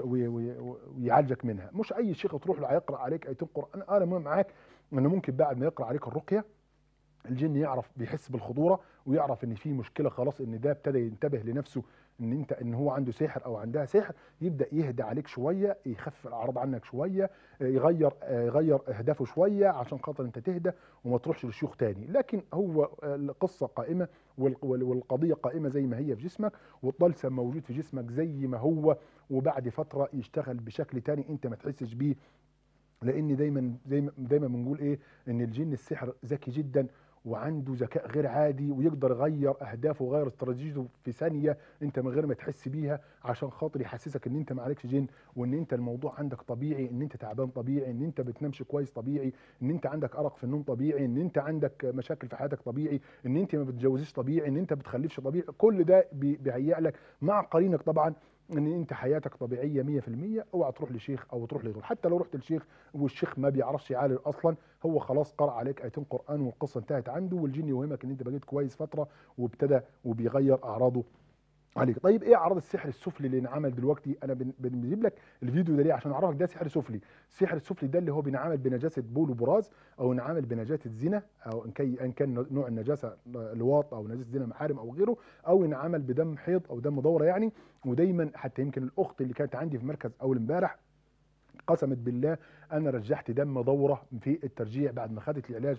ويعالجك منها. مش اي شيخ تروح له هيقرا عليك ايتين قران. انا معاك انه ممكن بعد ما يقرا عليك الرقيه الجن يعرف، بيحس بالخطوره ويعرف ان في مشكله خلاص، ان ده ابتدى ينتبه لنفسه ان انت ان هو عنده سحر او عندها سحر، يبدا يهدى عليك شويه، يخفف الاعراض عنك شويه، يغير يغير اهدافه شويه عشان خاطر انت تهدى وما تروحش للشيوخ تاني. لكن هو القصه قائمه والقضيه قائمه زي ما هي في جسمك، والطلسم موجود في جسمك زي ما هو، وبعد فتره يشتغل بشكل تاني انت ما تحسش بيه. لان دايما دايما دايما بنقول ايه؟ ان الجن السحر ذكي جدا وعنده ذكاء غير عادي، ويقدر يغير اهدافه ويغير استراتيجيته في ثانيه انت من غير ما تحس بيها، عشان خاطر يحسسك ان انت ما عليكش جن، وان انت الموضوع عندك طبيعي، ان انت تعبان طبيعي، ان انت بتنامش كويس طبيعي، ان انت عندك ارق في النوم طبيعي، ان انت عندك مشاكل في حياتك طبيعي، ان انت ما بتتجوزيش طبيعي، ان انت بتخلفش طبيعي. كل ده بيهيئ لك مع قرينك طبعا ان انت حياتك طبيعيه مية في المية. اوعى تروح لشيخ او تروح لغيره. حتى لو رحت لشيخ والشيخ ما بيعرفش يعالج اصلا، هو خلاص قرأ عليك ايتين قران والقصه انتهت عنده، والجن يوهمك ان انت بقيت كويس فتره وابتدى وبيغير اعراضه عليك. طيب ايه اعراض السحر السفلي اللي انعمل دلوقتي؟ انا بنجيب لك الفيديو ده ليه؟ عشان اعرفك ده سحر سفلي. السحر السفلي ده اللي هو بينعمل بنجاسه بول وبراز، او انعمل بنجاسه زنا، او ان كان ان كان نوع النجاسه لواط او نجاسه زنا محارم او غيره، او انعمل بدم حيض او دم دوره يعني. ودايما حتى يمكن الاخت اللي كانت عندي في مركز اول امبارح قسمت بالله انا رجعت دم دوره في الترجيع بعد ما خدت العلاج،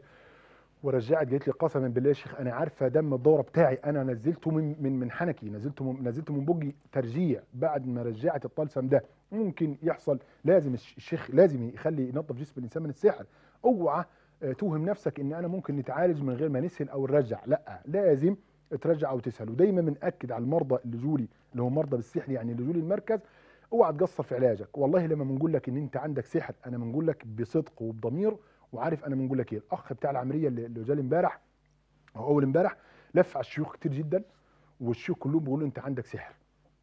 ورجعت قالت لي قسما بالله يا شيخ انا عارفه دم الدوره بتاعي انا نزلته من من من حنكي، نزلته من نزلته من بوجي ترجيع بعد ما رجعت الطلسم ده. ممكن يحصل، لازم الشيخ لازم يخلي ينظف جسم الانسان من السحر. اوعى توهم نفسك ان انا ممكن نتعالج من غير ما نسهل او نرجع، لا، لازم ترجع او تسهل. ودايما بنأكد على المرضى اللي جولي اللي هم مرضى بالسحر، يعني اللي جولي المركز، اوعى تقصر في علاجك. والله لما بنقول لك ان انت عندك سحر انا بنقول لك بصدق وبضمير، وعارف انا بنقول لك ايه. الاخ بتاع العمليه اللي جالي امبارح او اول امبارح لف على الشيوخ كتير جدا، والشيوخ كلهم بيقولوا انت عندك سحر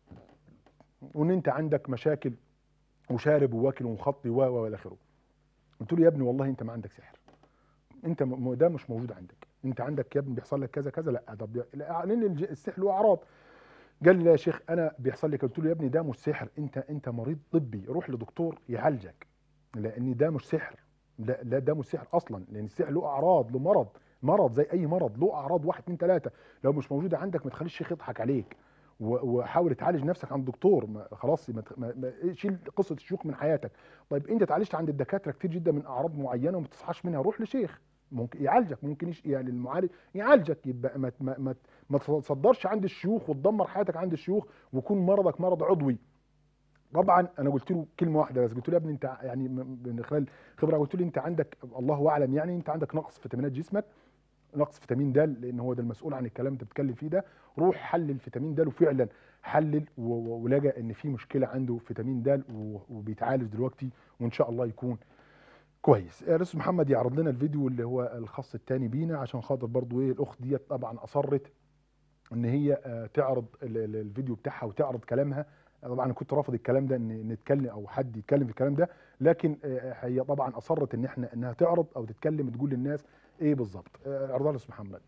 وان انت عندك مشاكل وشارب وواكل ومخطي و و الى اخره. قلت له يا ابني والله انت ما عندك سحر، انت م... ده مش موجود عندك، انت عندك يا ابني بيحصل لك كذا كذا. لا طب لان السحر له اعراض. قال لي لا يا شيخ انا بيحصل لي. قلت له يا ابني ده مش سحر، انت انت مريض طبي، روح لدكتور يعالجك، لان ده مش سحر. لا لا ده مش سحر اصلا، لان السحر له اعراض، له مرض، مرض زي اي مرض له اعراض واحد اتنين تلاته. لو مش موجوده عندك ما تخليش الشيخ يضحك عليك، وحاول تعالج نفسك عند دكتور. ما خلاص ما ما شيل قصه الشيوخ من حياتك. طيب انت اتعالجت عند الدكاتره كتير جدا من اعراض معينه وما تصحاش منها، روح لشيخ ممكن يعالجك، ممكن يش... يعني المعالج يعالجك. يبقى ما ما ما, ما تصدرش عند الشيوخ وتدمر حياتك عند الشيوخ ويكون مرضك مرض عضوي. طبعا انا قلت له كلمه واحده بس، قلت له يا ابني انت يعني من خلال خبره، قلت له انت عندك الله اعلم يعني انت عندك نقص في فيتامينات جسمك، نقص فيتامين د، لان هو ده المسؤول عن الكلام اللي انت بتتكلم فيه ده. روح حلل فيتامين د، وفعلا حلل ولقى ان في مشكله عنده فيتامين د وبيتعالج دلوقتي، وان شاء الله يكون كويس. الاستاذ محمد يعرض لنا الفيديو اللي هو الخاص الثاني بينا، عشان خاطر برضو ايه الاخت ديت طبعا اصرت ان هي تعرض الفيديو بتاعها وتعرض كلامها. طبعا انا كنت رافض الكلام ده ان نتكلم او حد يتكلم في الكلام ده، لكن هي طبعا اصرت ان احنا انها تعرض او تتكلم تقول للناس ايه بالظبط. عرضها للاستاذ محمد.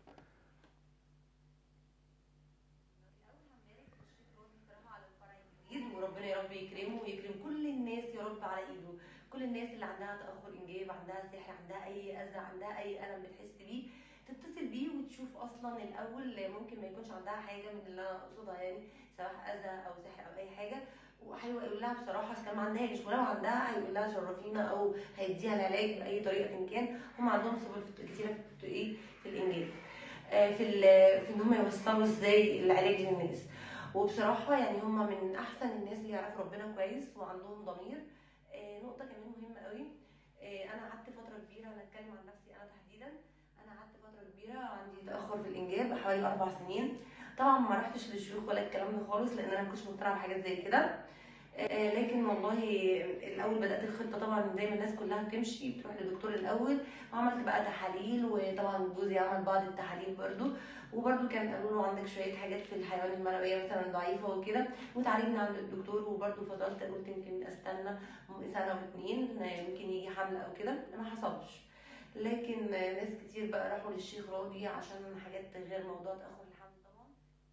وربنا يا رب يكرمه ويكرم كل الناس يا رب على ايده، كل الناس اللي عندها تاخر انجاب، عندها سحر، عندها اي اذى، عندها اي الم بتحس بيه، تتصل بيه وتشوف اصلا الاول. ممكن ما يكونش عندها حاجه من اللي انا اقصدها يعني، سواء اذى او سحر او اي حاجه، وهيقول لها بصراحه اذا كان ما عندهاش، ولو عندها هيقول لها شرفينا او هيديها العلاج باي طريقه إن كان. هم عندهم سبل كتيره في ايه في الانجاب، في في ان هم يوصلوا ازاي العلاج للناس. وبصراحه يعني هم من احسن الناس اللي يعرفوا ربنا كويس وعندهم ضمير. نقطه كمان مهمه قوي، انا قعدت فتره كبيره، انا اتكلم عن نفسي انا تحديدا، انا قعدت فتره كبيره عندي تاخر في الانجاب حوالي اربع سنين. طبعا ما رحتش للشيوخ ولا الكلام ده خالص، لان انا ما كنتش مقتنعه بحاجات زي كده. لكن والله الاول بدات الخطه طبعا زي ما الناس كلها بتمشي، بتروح للدكتور الاول، وعملت بقى تحاليل، وطبعا جوزي عمل بعض التحاليل برده، وبرده كان قالوا له عندك شويه حاجات في الحيوان المنويه مثلا ضعيفه وكده، وتعالجنا عند الدكتور. وبرده فضلت قلت يمكن استنى سنه واتنين يمكن يجي حمل او كده، ما حصلش. لكن ناس كتير بقى راحوا للشيخ راضي عشان حاجات غير موضوع تاخر الحمل طبعا.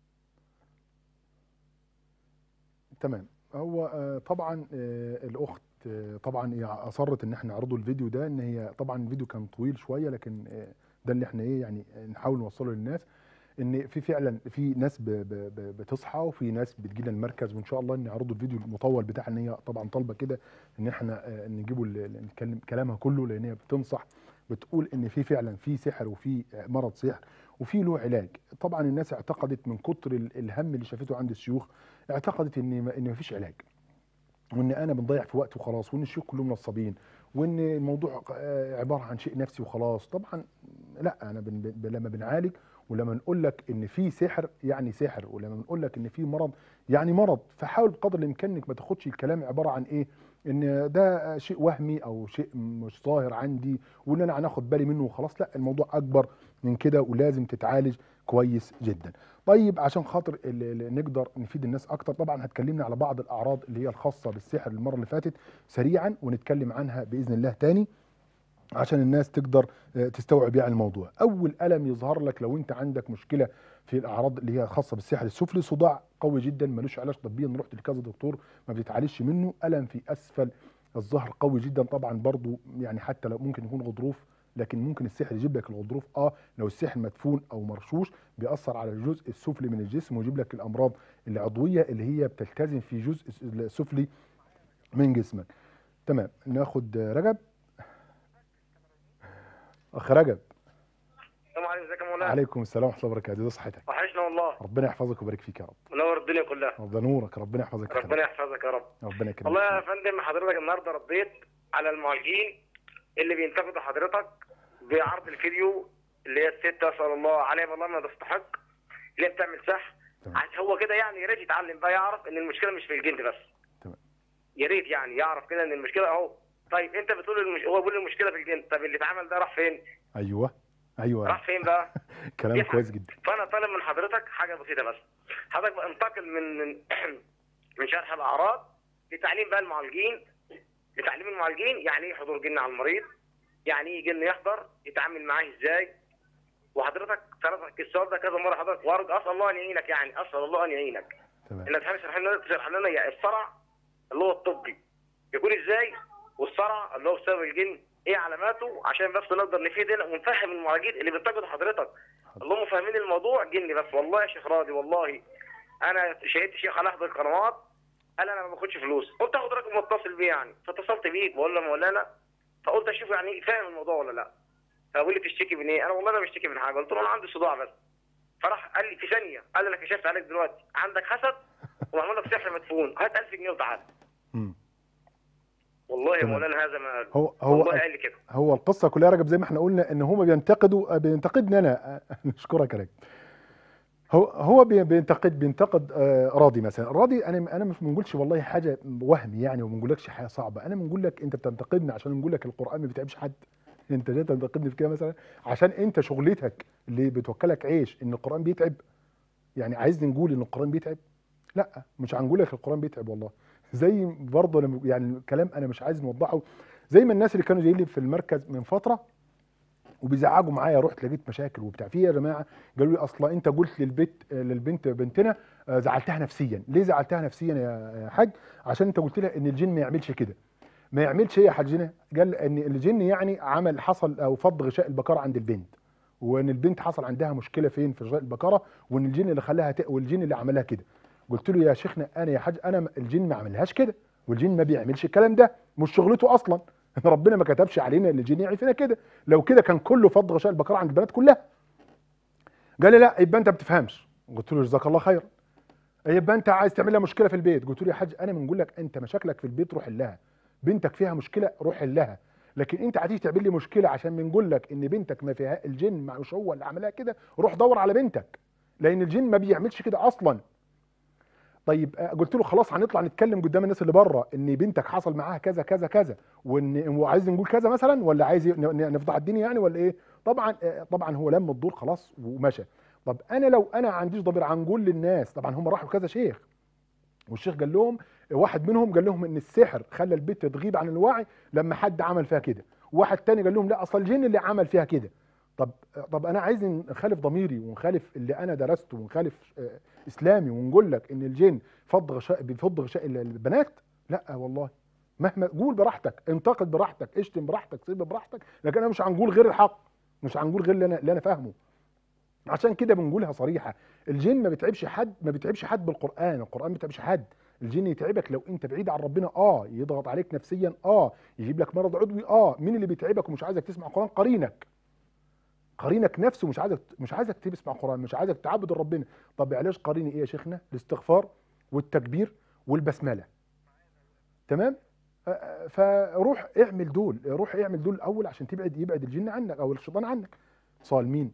تمام. هو طبعا الاخت طبعا هي اصرت ان احنا نعرضوا الفيديو ده، ان هي طبعا الفيديو كان طويل شويه، لكن ده اللي احنا ايه يعني نحاول نوصله للناس، ان في فعلا في ناس بتصحى وفي ناس بتجي لنا المركز، وان شاء الله نعرضوا الفيديو المطول بتاعها، ان هي طبعا طالبه كده ان احنا نجيبوا نتكلم كلامها كله، لان هي بتنصح بتقول ان في فعلا في سحر وفي مرض سحر وفي له علاج. طبعا الناس اعتقدت من كتر الهم اللي شافته عند الشيوخ، اعتقدت ان ان مفيش علاج، وان انا بنضيع في وقت وخلاص، وان الشيوخ كلهم نصابين، وان الموضوع عباره عن شيء نفسي وخلاص. طبعا لا، انا بن ب... لما بنعالج ولما نقول لك ان في سحر يعني سحر، ولما نقول لك ان في مرض يعني مرض، فحاول بقدر الامكان انك ما تاخدش الكلام عباره عن ايه، ان ده شيء وهمي او شيء مش ظاهر عندي وان انا هناخد بالي منه وخلاص. لا، الموضوع اكبر من كده ولازم تتعالج كويس جدا. طيب عشان خاطر نقدر نفيد الناس اكتر، طبعا هتكلمنا على بعض الاعراض اللي هي الخاصه بالسحر المره اللي فاتت سريعا، ونتكلم عنها باذن الله تاني عشان الناس تقدر تستوعب يعني الموضوع. اول الم يظهر لك لو انت عندك مشكله في الاعراض اللي هي خاصه بالسحر السفلي، صداع قوي جدا ملوش علاج طبيا، رحت لكذا دكتور ما بتتعالجش منه. الم في اسفل الظهر قوي جدا، طبعا برضو يعني حتى لو ممكن يكون غضروف، لكن ممكن السحر يجيب لك الغضروف. اه لو السحر مدفون او مرشوش بيأثر على الجزء السفلي من الجسم ويجيب لك الامراض العضويه اللي هي بتلتزم في جزء السفلي من جسمك. تمام. ناخد رجب. اخ رجب. السلام عليكم. ازيك يا مولانا؟ عليكم السلام ورحمه الله وبركاته. ازي صحتك؟ وحشنا والله. ربنا يحفظك ويبارك فيك يا رب. منور الدنيا كلها. ده نورك، ربنا يحفظك. ربنا يحفظك يا رب. ربنا يكرمك. والله يا فندم حضرتك النهارده رديت على المعالجين اللي بينتقدوا حضرتك بعرض الفيديو اللي هي الست اسال الله عليها والله ما تستحق اللي هي بتعمل سحر. هو كده يعني يا ريت يتعلم بقى، يعرف ان المشكله مش في الجن بس. تمام. يا ريت يعني يعرف كده ان المشكله اهو. طيب انت بتقول المش... هو بيقول المشكله في الجن، طب اللي اتعمل ده راح فين؟ ايوه ايوه راح فين بقى؟ كلام كويس جدا. فانا طالب من حضرتك حاجه بسيطه بس، حضرتك بقى انتقل من من من شرح الاعراض لتعليم بقى المعالجين، لتعليم المعالجين يعني ايه حضور جن على المريض، يعني ايه جن يحضر، يتعامل معاه ازاي. وحضرتك سالتك السؤال ده كذا مره حضرتك، وارجو اسال الله ان يعينك، يعني اسال الله ان يعينك. تمام. انك تشرح لنا تشرح لنا يعني الصرع اللي هو الطبي يكون ازاي، والصرع اللي هو بسبب الجن ايه علاماته، عشان بس نقدر نفيدنا ونفهم المعالجين اللي بينتقدوا حضرتك اللي هم فاهمين الموضوع جني بس. والله يا شيخ راضي، والله انا شهدت شيخ على احد القنوات قال انا ما باخدش فلوس، قلت اخد رقم واتصل بيه يعني، فاتصلت بيك بقول له مولانا، فقلت اشوف يعني فاهم الموضوع ولا لا. فقال لي تشتكي من ايه؟ انا والله انا بشتكي من حاجه، قلت له انا عندي صداع بس. فراح قال لي في ثانيه، قال لي انا كشفت عليك دلوقتي عندك حسد ومعمول لك سحر مدفون، هات ألف جنيه وتعالى. والله يا تمام. مولانا هذا ما هو هو والله قال لي كده. هو القصه كلها يا رجب زي ما احنا قلنا ان هم بينتقدوا بينتقدني انا. نشكرك يا رجب. هو هو بي- بينتقد بينتقد آه، راضي مثلا. راضي انا انا مش بنقولش والله حاجه وهم يعني، وما بنقولكش حاجه صعبه. انا بنقول لك انت بتنتقدني عشان نقول لك القران ما بيتعبش حد. انت جاي تنتقدني في كده مثلا عشان انت شغلتك اللي بتوكلك عيش ان القران بيتعب. يعني عايزني نقول ان القران بيتعب؟ لا، مش هنقول لك القران بيتعب والله. زي برضه لما- يعني الكلام انا مش عايز نوضحه. زي ما الناس اللي كانوا جايين لي في المركز من فتره وبيزعجوا معايا، رحت لقيت مشاكل وبتاع. في يا جماعه قالوا لي اصلا انت قلت للبيت للبنت بنتنا آه، زعلتها نفسيا. ليه زعلتها نفسيا يا يا حاج؟ عشان انت قلت لها ان الجن ما يعملش كده. ما يعملش ايه يا حاجنا؟ قال ان الجن يعني عمل حصل او فض غشاء البقره عند البنت، وان البنت حصل عندها مشكله فين في غشاء البقره، وان الجن اللي خلاها ت... والجن اللي عملها كده. قلت له يا شيخنا انا يا حاج انا الجن ما عملهاش كده، والجن ما بيعملش الكلام ده، مش شغلته اصلا. ربنا ما كتبش علينا ان الجن يعمل فينا كده. لو كده كان كله فض غشاء البقره عند البنات كلها. قال لي لا يبقى انت ما بتفهمش. قلت له جزاك الله خيرا. يبقى انت عايز تعمل لها مشكله في البيت. قلت له يا حاج انا بنقول لك انت مشاكلك في البيت روح حلها. بنتك فيها مشكله روح حلها. لكن انت هتيجي تعمل لي مشكله عشان بنقول لك ان بنتك ما فيها الجن مش هو اللي عملها كده، روح دور على بنتك، لان الجن ما بيعملش كده اصلا. طيب آه، قلت له خلاص هنطلع نتكلم قدام الناس اللي بره ان بنتك حصل معاها كذا كذا كذا، وان وعايز نقول كذا مثلا، ولا عايز ي- ن- ن- نفضح الدنيا يعني ولا ايه؟ طبعا آه، طبعا هو لم الدور خلاص ومشى. طب انا لو انا عنديش ضمير هنقول للناس. طبعا هم راحوا كذا شيخ، والشيخ قال لهم، واحد منهم قال لهم ان السحر خلى البت تغيب عن الوعي لما حد عمل فيها كده. واحد تاني قال لهم لا اصل الجن اللي عمل فيها كده. طب طب انا عايز نخالف ضميري ونخالف اللي انا درسته ونخالف آه، اسلامي ونقول لك ان الجن فض غشاء بيفض غشاء البنات؟ لا والله. مهما قول براحتك، انتقد براحتك، اشتم براحتك، سيب براحتك، لكن انا مش هنقول غير الحق، مش هنقول غير اللي انا اللي انا فاهمه. عشان كده بنقولها صريحه. الجن ما بيتعبش حد، ما بيتعبش حد بالقران. القران ما بيتعبش حد. الجن يتعبك لو انت بعيد عن ربنا، اه يضغط عليك نفسيا، اه يجيب لك مرض عضوي، اه مين اللي بيتعبك ومش عايزك تسمع قران؟ قرينك. قرينك نفسه مش عايزك مش عايزك تسمع قران، مش عايزك تعبد ربنا. طب علاج قريني ايه يا شيخنا؟ الاستغفار والتكبير والبسمله. تمام. آه، آه، فروح اعمل دول، روح اعمل دول الاول عشان تبعد يبعد الجن عنك او الشيطان عنك. صال مين؟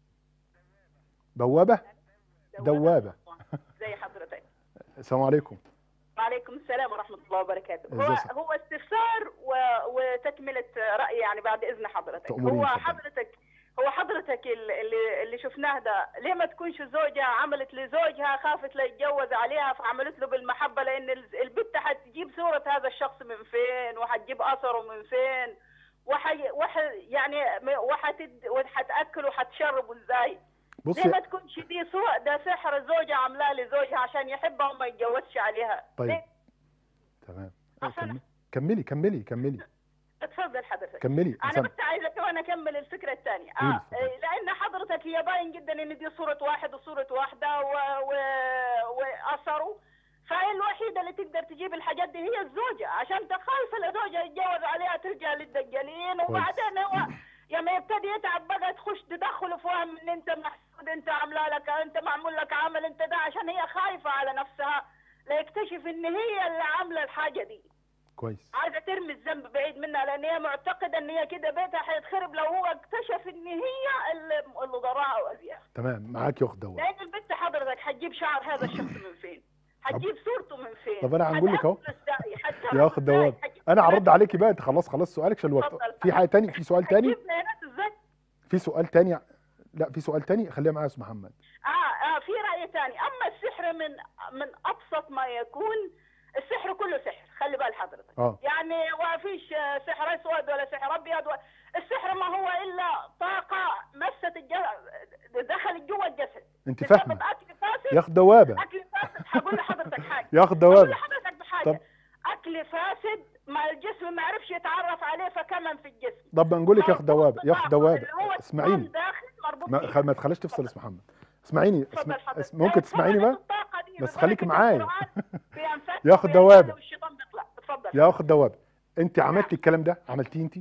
بوابه. دوابه. زي حضرتك. السلام عليكم. وعليكم السلام ورحمة الله وبركاته. هو ازيك؟ هو استفسار و... وتكملة رأي يعني بعد إذن حضرتك. تأمرين هو اتفضلي. حضرتك هو حضرتك اللي اللي شفناه ده، ليه ما تكونش زوجها عملت لزوجها خافت لا يتجوز عليها فعملت له بالمحبة، لأن البنت حتجيب صورة هذا الشخص من فين وحتجيب أثره من فين وحي... وح... يعني وحتد... وحتأكل وحتشربه ازاي؟ بصي ليه ما تكونش دي صورة ده سحر زوجها عاملاه لزوجها عشان يحبها وما يتجوزش عليها؟ طيب ليه؟ تمام. عشان كملي كملي كملي اتفضل حضرتك. كملي انا سم... بس عايزه كمان اكمل الفكره الثانيه. قولي، اه اتفضلي. لان حضرتك هي باين جدا ان دي صوره واحد وصوره واحده و... و... واثروا، فالوحيده اللي تقدر تجيب الحاجات دي هي الزوجه، عشان تخاف الزوجه يتجوز عليها ترجع للدجالين. وبعدين هو لما يبتدي يتعب بقى تخش تدخل في وهم ان انت محسود، انت عامله لك، انت معمول لك عمل انت ده، عشان هي خايفه على نفسها لا يكتشف ان هي اللي عامله الحاجه دي. كويس. عايزه ترمي الذنب بعيد منها، لان هي معتقده ان هي كده بيتها حيتخرب لو هو اكتشف ان هي اللي اللي ضرها واذيها. تمام معاك يا اخت دوار. لان البنت حضرتك حتجيب شعر هذا الشخص من فين؟ حتجيب صورته من فين؟ طب انا هنقول لك اهو حتأكله يا اخت دوار، انا هرد عليكي بقى. انت خلاص خلاص سؤالك عشان الوقت. في حاجه تاني؟ في سؤال تاني؟ حتجيب بيانات ازاي؟ في سؤال تاني؟ لا في سؤال تاني، خليها معايا يا استاذ محمد. اه اه في راي ثاني. اما السحر من من ابسط ما يكون، السحر كله سحر، خلي بال حضرتك. اه يعني ما فيش سحر اسود ولا سحر ابيض و... السحر ما هو الا طاقه مست الجسد، دخلت جوه الجسد. انت فاهمه اكل فاسد يا اخت دوابه. اكل فاسد. هقول لحضرتك حاجه يا اخت هقول دوابه. لحضرتك بحاجه. طب اكل فاسد ما الجسم ما عرفش يتعرف عليه فكمن في الجسم. طب بنقول لك يا اخت دوابه، يا اخت دوابه اسمعيني. داخل مربوط ما, خ... ما تخليش تفصل يا استاذ محمد. اسمعيني اسم... اتفضل حضرتك. ممكن تسمعيني بقى بس خليكي معايا. يا يا اخت دوابه، والشيطان بيطلع. اتفضل يا اخت دوابه، انت عملتي الكلام ده؟ عملتيه انت؟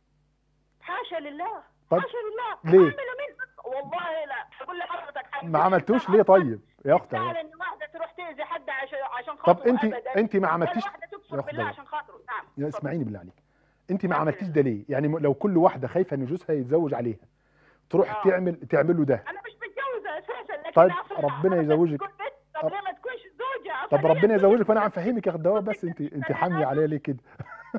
حاشا لله. طب حاشا لله. ليه؟ اعمله مين؟ والله لا. هقول لحضرتك حاجه. ما عملتوش ليه طيب يا اخت؟ ان واحده تروح تاذي حد عشان عشان طب خاطره انت أبداً. انت ما عملتيش واحده يا تكفر اخت بالله دوابه؟ عشان خاطره. نعم يا اسمعيني بالله عليك، انت ما عملتيش ده ليه؟ يعني لو كل واحده خايفه ان جوزها يتزوج عليها تروح آه. تعمل تعمل له ده. انا مش متجوزه اساسا، لكن طيب أصلاً ربنا أنا يزوجك. تكون بنت، طب ليه ما تكونش زوجه؟ طب أصلاً هي ربنا الزوجة يزوجك وانا عم فهمك يا اخت دواب، بس انت انت حاميه عليا ليه كده؟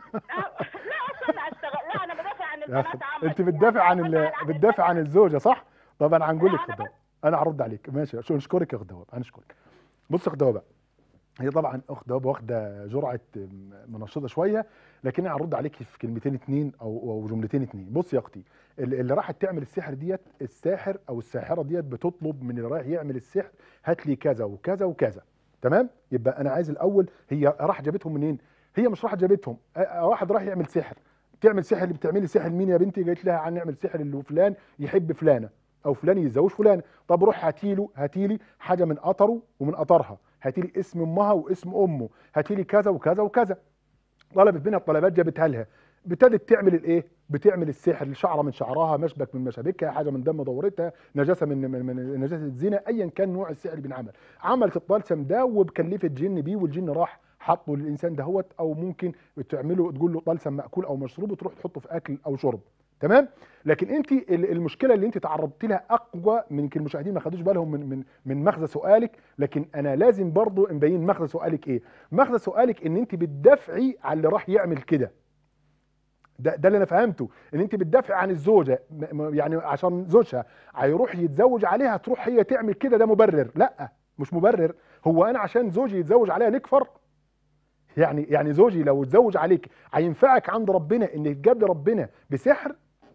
لا اصلا اشتغل، لا انا بدافع عن البنات عامه. انت بتدافع عن ال... بتدافع عن الزوجه صح؟ طب انا هنقول لك لا، أنا اخت دواب، انا هرد عليك ماشي، شو نشكرك يا اخت دواب، هنشكرك. بص يا اخت دواب، هي طبعا اخت دواب واخده جرعه منشطه شويه، لكن انا هرد عليك في كلمتين اتنين او او جملتين اتنين. بص يا اختي، اللي اللي راحت تعمل السحر ديت، الساحر او الساحره ديت بتطلب من اللي رايح يعمل السحر هات لي كذا وكذا وكذا، تمام؟ يبقى انا عايز الاول، هي راح جابتهم منين؟ هي مش راحت جابتهم، واحد راح يعمل سحر، تعمل سحر، اللي بتعملي سحر مين يا بنتي؟ قالت لها هنعمل سحر اللي فلان يحب فلانه او فلان يتزوج فلانه. طب روح هاتي له، هاتي لي حاجه من قطره ومن قطرها، هاتي لي اسم امها واسم امه، هاتي لي كذا وكذا وكذا. طلبت منها الطلبات، جابتها لها، ابتدت تعمل الايه؟ بتعمل السحر، شعره من شعرها، مشبك من مشابكها، حاجه من دم دورتها، نجاسه من من, من نجاسه الزنا، ايا كان نوع السحر اللي بينعمل. عملت الطلسم ده وبكلفت جن بيه، والجن راح حطه للانسان دهوت، او ممكن تعمله تقول له طلسم ماكول او مشروب وتروح تحطه في اكل او شرب، تمام؟ لكن انت المشكله اللي انت تعرضت لها اقوى من، يمكن المشاهدين ما خدوش بالهم من من من مغزى سؤالك، لكن انا لازم برضو نبين مغزى سؤالك ايه. مغزى سؤالك ان انت بتدافعي على اللي راح يعمل كده. ده ده اللي انا فهمته، ان انت بتدافعي عن الزوجه، يعني عشان زوجها هيروح يتزوج عليها تروح هي تعمل كده، ده مبرر؟ لا مش مبرر. هو انا عشان زوجي يتزوج عليها نكفر؟ يعني يعني زوجي لو اتزوج عليك هينفعك عند ربنا ان يتجاب ربنا بسحر؟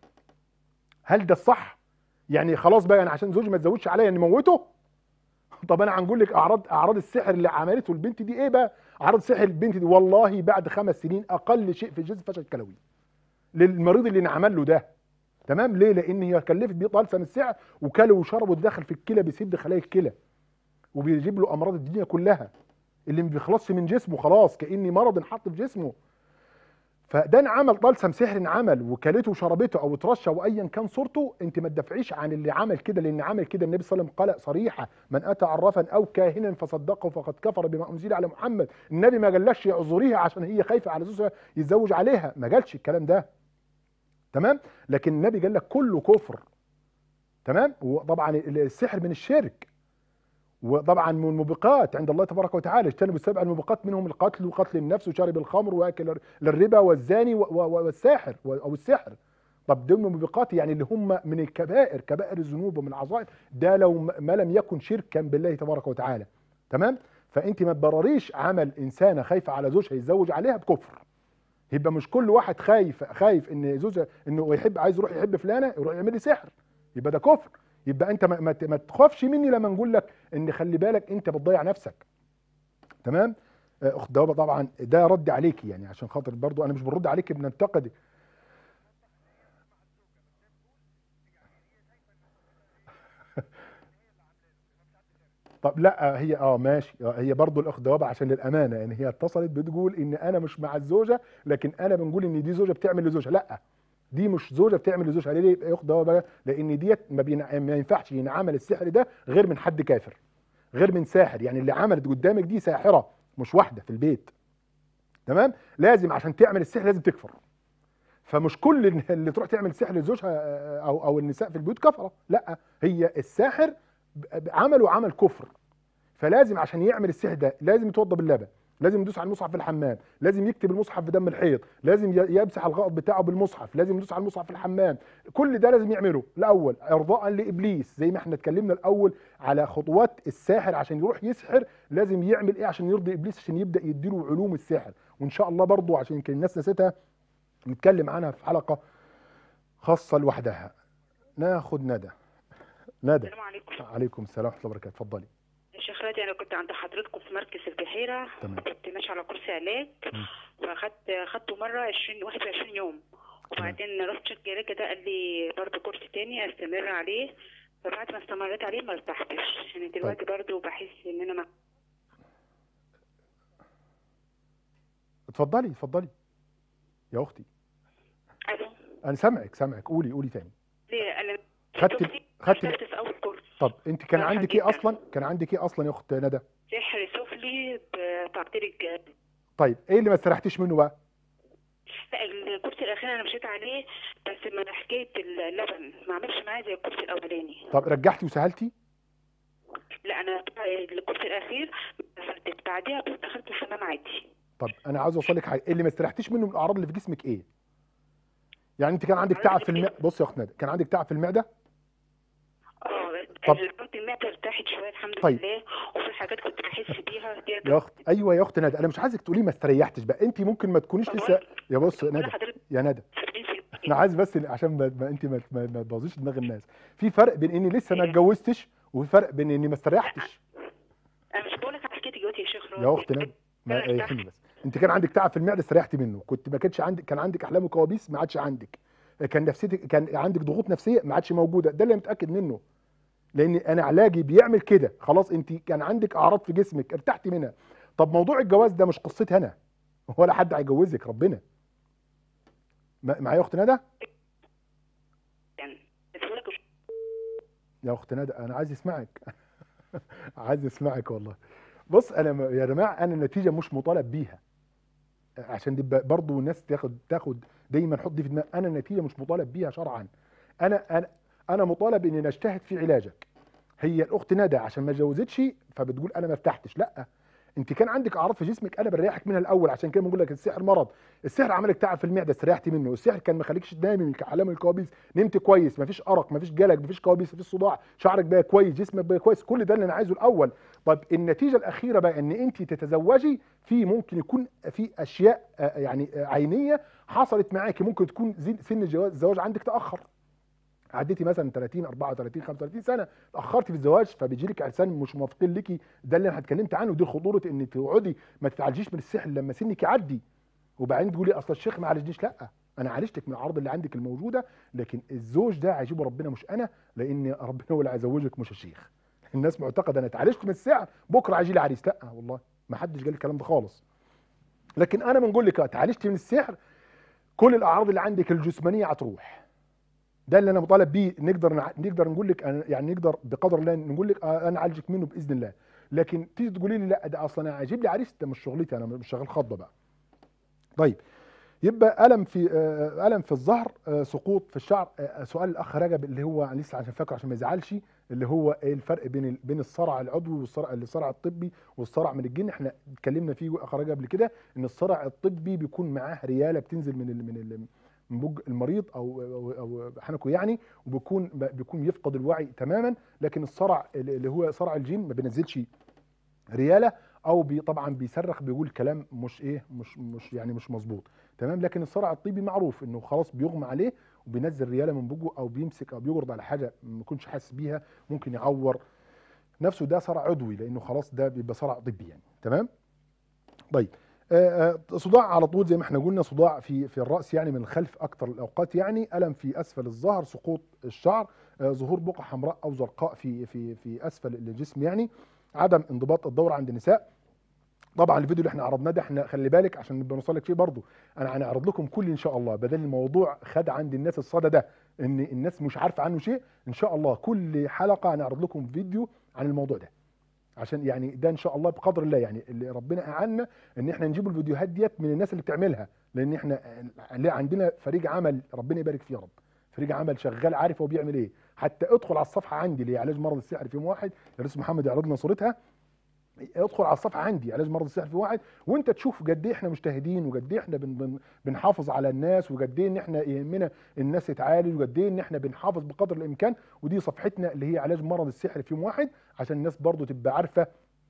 هل ده الصح؟ يعني خلاص بقى انا عشان زوجي ما اتزوجش عليا نموته؟ طب انا هنقول لك اعراض اعراض السحر اللي عملته البنت دي ايه بقى؟ اعراض سحر البنت دي والله بعد خمس سنين اقل شيء في الجسم فشل كلوي للمريض اللي انعمل له ده، تمام؟ ليه؟ لان هي كلفت بيه طلسم السحر وكله وشرب ودخل في الكلى، بيسد خلايا الكلى وبيجيب له امراض الدنيا كلها اللي ما بيخلصش من جسمه، خلاص كاني مرض انحط في جسمه. فده انعمل طلسم سحر، انعمل وكلته وشربته او اترشى وايا كان صورته، انت ما تدافعيش عن اللي عمل كده، لان عمل كده النبي صلى الله عليه وسلم قال صريحه: من اتى عرافا او كاهنا فصدقه فقد كفر بما انزل على محمد. النبي ما قالش اعذريها عشان هي خايفه على زوجها يتزوج عليها، ما قالش الكلام ده، تمام؟ لكن النبي قال لك كله كفر، تمام؟ وطبعا السحر من الشرك، وطبعا من الموبقات عند الله تبارك وتعالى، اجتنبوا السبع الموبقات منهم القتل وقتل النفس وشرب الخمر واكل الربا والزاني والساحر او السحر. طب دول الموبقات يعني اللي هم من الكبائر، كبائر الذنوب ومن العظائم، ده لو ما لم يكن شركا بالله تبارك وتعالى، تمام؟ فانت ما تبرريش عمل انسانه خايفه على زوجها يتزوج عليها بكفر. يبقى مش كل واحد خايف خايف ان زوجها انه يحب عايز يروح يحب فلانه يروح يعمل لي سحر، يبقى ده كفر. يبقى انت ما, ما, ما تخافش مني لما نقول لك ان خلي بالك انت بتضيع نفسك، تمام؟ اخت دوابه طبعا ده رد عليكي، يعني عشان خاطر برضو انا مش برد عليكي بننتقدك. طب لا هي اه ماشي، هي برضو الاخت دوابه عشان للامانه يعني هي اتصلت بتقول ان انا مش مع الزوجه، لكن انا بنقول ان دي زوجه بتعمل لزوجها. لا دي مش زوجه بتعمل لزوجها. ليه يا اخت دوابه؟ لان ديت ما, بينع... ما ينفعش ينعمل السحر ده غير من حد كافر، غير من ساحر. يعني اللي عملت قدامك دي ساحره مش واحده في البيت، تمام؟ لازم عشان تعمل السحر لازم تكفر. فمش كل اللي تروح تعمل سحر لزوجها او او النساء في البيوت كفره، لا هي الساحر عملوا عمل كفر. فلازم عشان يعمل السحر ده لازم يتوضى باللبن، لازم يدوس على المصحف في الحمام، لازم يكتب المصحف بدم الحيض، لازم يمسح الغائط بتاعه بالمصحف، لازم يدوس على المصحف في الحمام. كل ده لازم يعمله الاول ارضاء لابليس، زي ما احنا اتكلمنا الاول على خطوات الساحر عشان يروح يسحر لازم يعمل ايه عشان يرضي ابليس، عشان يبدا يديله علوم السحر. وان شاء الله برضو عشان يمكن الناس نسيتها نتكلم عنها في حلقه خاصه لوحدها. ناخد ندى. ندى السلام عليكم. عليكم السلام ورحمه الله وبركاته، اتفضلي. شيخ رادي، انا كنت عند حضرتكم في مركز البحيره، تمام. كنت ماشيه على كرسي علاج، فاخدت خدته مره عشرين واحد وعشرين يوم، وبعدين رحت شفت جلاجة ده قال لي برضه كورس تاني استمر عليه، فبعد ما استمريت عليه ما ارتحتش. يعني دلوقتي طيب. برضه بحس ان انا ما اتفضلي اتفضلي يا اختي. الو انا سامعك سامعك قولي قولي تاني. ليه انا خدت خدت في اول كورس. طب انت كان عندك ايه اصلا؟ كان عندك ايه اصلا يا اخت ندى؟ سحر سفلي بتعطيل الجهاز. طيب ايه اللي ما استريحتيش منه بقى؟ الاخير انا مشيت عليه، بس ما حكايه اللبن ما عملش معايا زي الكورس الاولاني. طب رجعتي وسهلتي؟ لا انا الكورس الاخير سهلت، بعديها بس دخلت الحمام عادي. طب انا عاوز اوصل لك حاجه، اللي ما استريحتيش منه من الاعراض اللي في جسمك ايه؟ يعني انت كان عندك تعب في المعده، بص يا اخت ندى، كان عندك تعب في المعده؟ اه طب المعده ارتاحت شويه الحمد طيب. لله، وفي حاجات كنت بحس بيها دي يا اخت، ايوه يا اخت ندى، انا مش عايزك تقولي ما استريحتش بقى، انت ممكن ما تكونيش لسه. يا بص ندى، يا ندى انا عايز بس عشان ما, ما انت ما, ما, ما تبوظيش دماغ الناس، في فرق بين اني لسه ما اتجوزتش وفي فرق بين اني ما استريحتش. انا مش بقول لك على حكايه جوزي يا شيخ يا اخت ندى ما ريحيني بس، انت كان عندك تعب في المعده استريحتي منه، كنت ما كانش عندك، كان عندك احلام وكوابيس ما عادش عندك، كان نفسيتك، كان عندك ضغوط نفسيه ما عادش موجوده، ده اللي متاكد منه، لان انا علاجي بيعمل كده. خلاص انت كان عندك اعراض في جسمك ارتحتي منها. طب موضوع الجواز ده مش قصتي انا ولا حد هيجوزك، ربنا. معايا يا اخت ندى؟ يا اخت ندى انا عايز اسمعك عايز اسمعك والله. بص انا يا جماعه انا النتيجه مش مطالب بيها، عشان دي برضه الناس تاخد تاخد دايما حط دي في دماغك، انا النتيجه مش مطالب بيها شرعا، انا انا انا مطالب اني نجتهد في علاجك. هي الاخت ندى عشان ما اتجوزتش فبتقول انا ما ارتحتش، لا انت كان عندك اعراض في جسمك انا بريحك منها الاول، عشان كده بنقول لك السحر مرض، السحر عملك تعب في المعده استريحتي منه، السحر كان ما خليكش تنامي من احلام الكوابيس، نمت كويس، ما فيش ارق، ما فيش جلج، ما فيش كوابيس، ما فيش صداع، شعرك بقى كويس، جسمك بقى كويس، كل ده اللي انا عايزه الاول. طب النتيجه الاخيره بقى ان انت تتزوجي، في ممكن يكون في اشياء يعني عينيه حصلت معاكي، ممكن تكون سن الزواج عندك تاخر، عديتي مثلا ثلاثين أربعة وثلاثين خمسة وثلاثين سنه اتاخرتي في الزواج، فبيجي لك عرسان مش موافقين ليكي، ده اللي انا اتكلمت عنه، ودي خطوره ان تقعدي ما تتعالجيش من السحر لما سنك يعدي وبعدين تقولي اصل الشيخ ما عالجنيش. لا انا عالجتك من العرض اللي عندك الموجوده، لكن الزوج ده هيجيبه ربنا مش انا، لان ربنا هو اللي هيزوجك مش الشيخ. الناس معتقده انا اتعالجت من السحر بكره هيجي لي عريس، لا والله ما حدش قال الكلام ده خالص. لكن انا بنقول لك اتعالجتي من السحر كل الاعراض اللي عندك الجسمانيه هتروح، ده اللي انا مطالب بيه، نقدر نقدر نقول لك يعني نقدر بقدر الله نقول لك انا اعالجك منه باذن الله. لكن تيجي تقولي لي لا ده اصلا انا هجيب لي عريس، ده مش شغلتي، انا مش شغال خطبه بقى. طيب يبقى الم في الم في الظهر، سقوط في الشعر، سؤال الاخ رجب اللي هو لسه عشان فاكره عشان ما يزعلش، اللي هو ايه الفرق بين بين الصرع العضوي والصرع الصرع الطبي والصرع من الجن. احنا اتكلمنا فيه اخ رجب قبل كده ان الصرع الطبي بيكون معاه رياله بتنزل من ال من ال من بوج المريض او او او حنكه يعني، وبيكون بيكون يفقد الوعي تماما. لكن الصرع اللي هو صرع الجن ما بينزلش رياله، او بي طبعا بيصرخ بيقول كلام مش ايه مش مش يعني مش مظبوط تمام. لكن الصرع الطبي معروف انه خلاص بيغمى عليه وبينزل رياله من بوجه، او بيمسك او بيجرد على حاجه ما يكونش حاسس بيها ممكن يعور نفسه، ده صرع عضوي لانه خلاص ده بيبقى صرع طبي يعني تمام. طيب آه صداع على طول زي ما احنا قلنا، صداع في في الراس يعني من الخلف اكتر الاوقات يعني، الم في اسفل الظهر، سقوط الشعر، آه ظهور بقع حمراء او زرقاء في في في اسفل الجسم يعني، عدم انضباط الدوره عند النساء. طبعا الفيديو اللي احنا عرضناه ده احنا خلي بالك عشان نبقى نوصل لك شيء برضه، انا هنعرض لكم كل ان شاء الله، بدل الموضوع خد عند الناس الصدى ده ان الناس مش عارفه عنه شيء، ان شاء الله كل حلقه هنعرض لكم فيديو عن الموضوع ده، عشان يعني ده ان شاء الله بقدر الله يعني اللي ربنا اعنا ان احنا نجيب الفيديوهات ديت من الناس اللي بتعملها، لان احنا عندنا فريق عمل ربنا يبارك فيه يا رب، فريق عمل شغال عارف هو بيعمل ايه. حتى ادخل على الصفحه عندي اللي هي علاج مرض السحر في يوم واحد، يا ريس محمد يعرض لنا صورتها، ادخل على الصفحه عندي علاج مرض السحر في واحد، وانت تشوف قد ايه احنا مجتهدين، وقد ايه احنا بن بن بنحافظ على الناس، وقد ايه ان احنا يهمنا الناس تتعالج، وقد ايه ان احنا بنحافظ بقدر الامكان. ودي صفحتنا اللي هي علاج مرض السحر في يوم واحد، عشان الناس برضو تبقى عارفه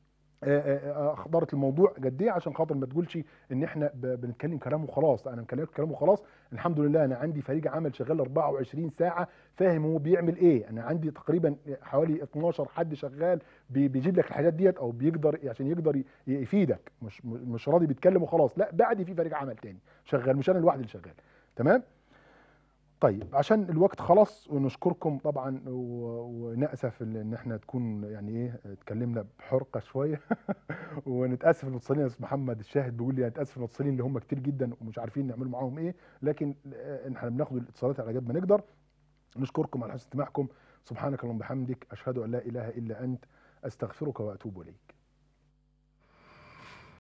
اخبار الموضوع قد ايه، عشان خاطر ما تقولش ان احنا بنتكلم كلام وخلاص. انا بنتكلم كلام وخلاص، الحمد لله انا عندي فريق عمل شغال أربعة وعشرين ساعه فاهم هو بيعمل ايه، انا عندي تقريبا حوالي اتناشر حد شغال بيجيب لك الحاجات ديت، او بيقدر عشان يقدر يفيدك، مش مش راضي بيتكلم وخلاص، لا بعدي في فريق عمل تاني شغال، مش انا لوحدي اللي شغال تمام. طيب عشان الوقت خلص، ونشكركم طبعا ونأسف ان احنا تكون يعني ايه اتكلمنا بحرقه شويه ونتاسف المتصلين. يا استاذ محمد الشاهد بيقول لي اتاسف المتصلين اللي هم كتير جدا ومش عارفين نعمل معاهم ايه، لكن احنا بناخد الاتصالات على قد ما نقدر. نشكركم على حسن استماعكم، سبحانك اللهم وبحمدك، اشهد ان لا اله الا انت، استغفرك واتوب اليك.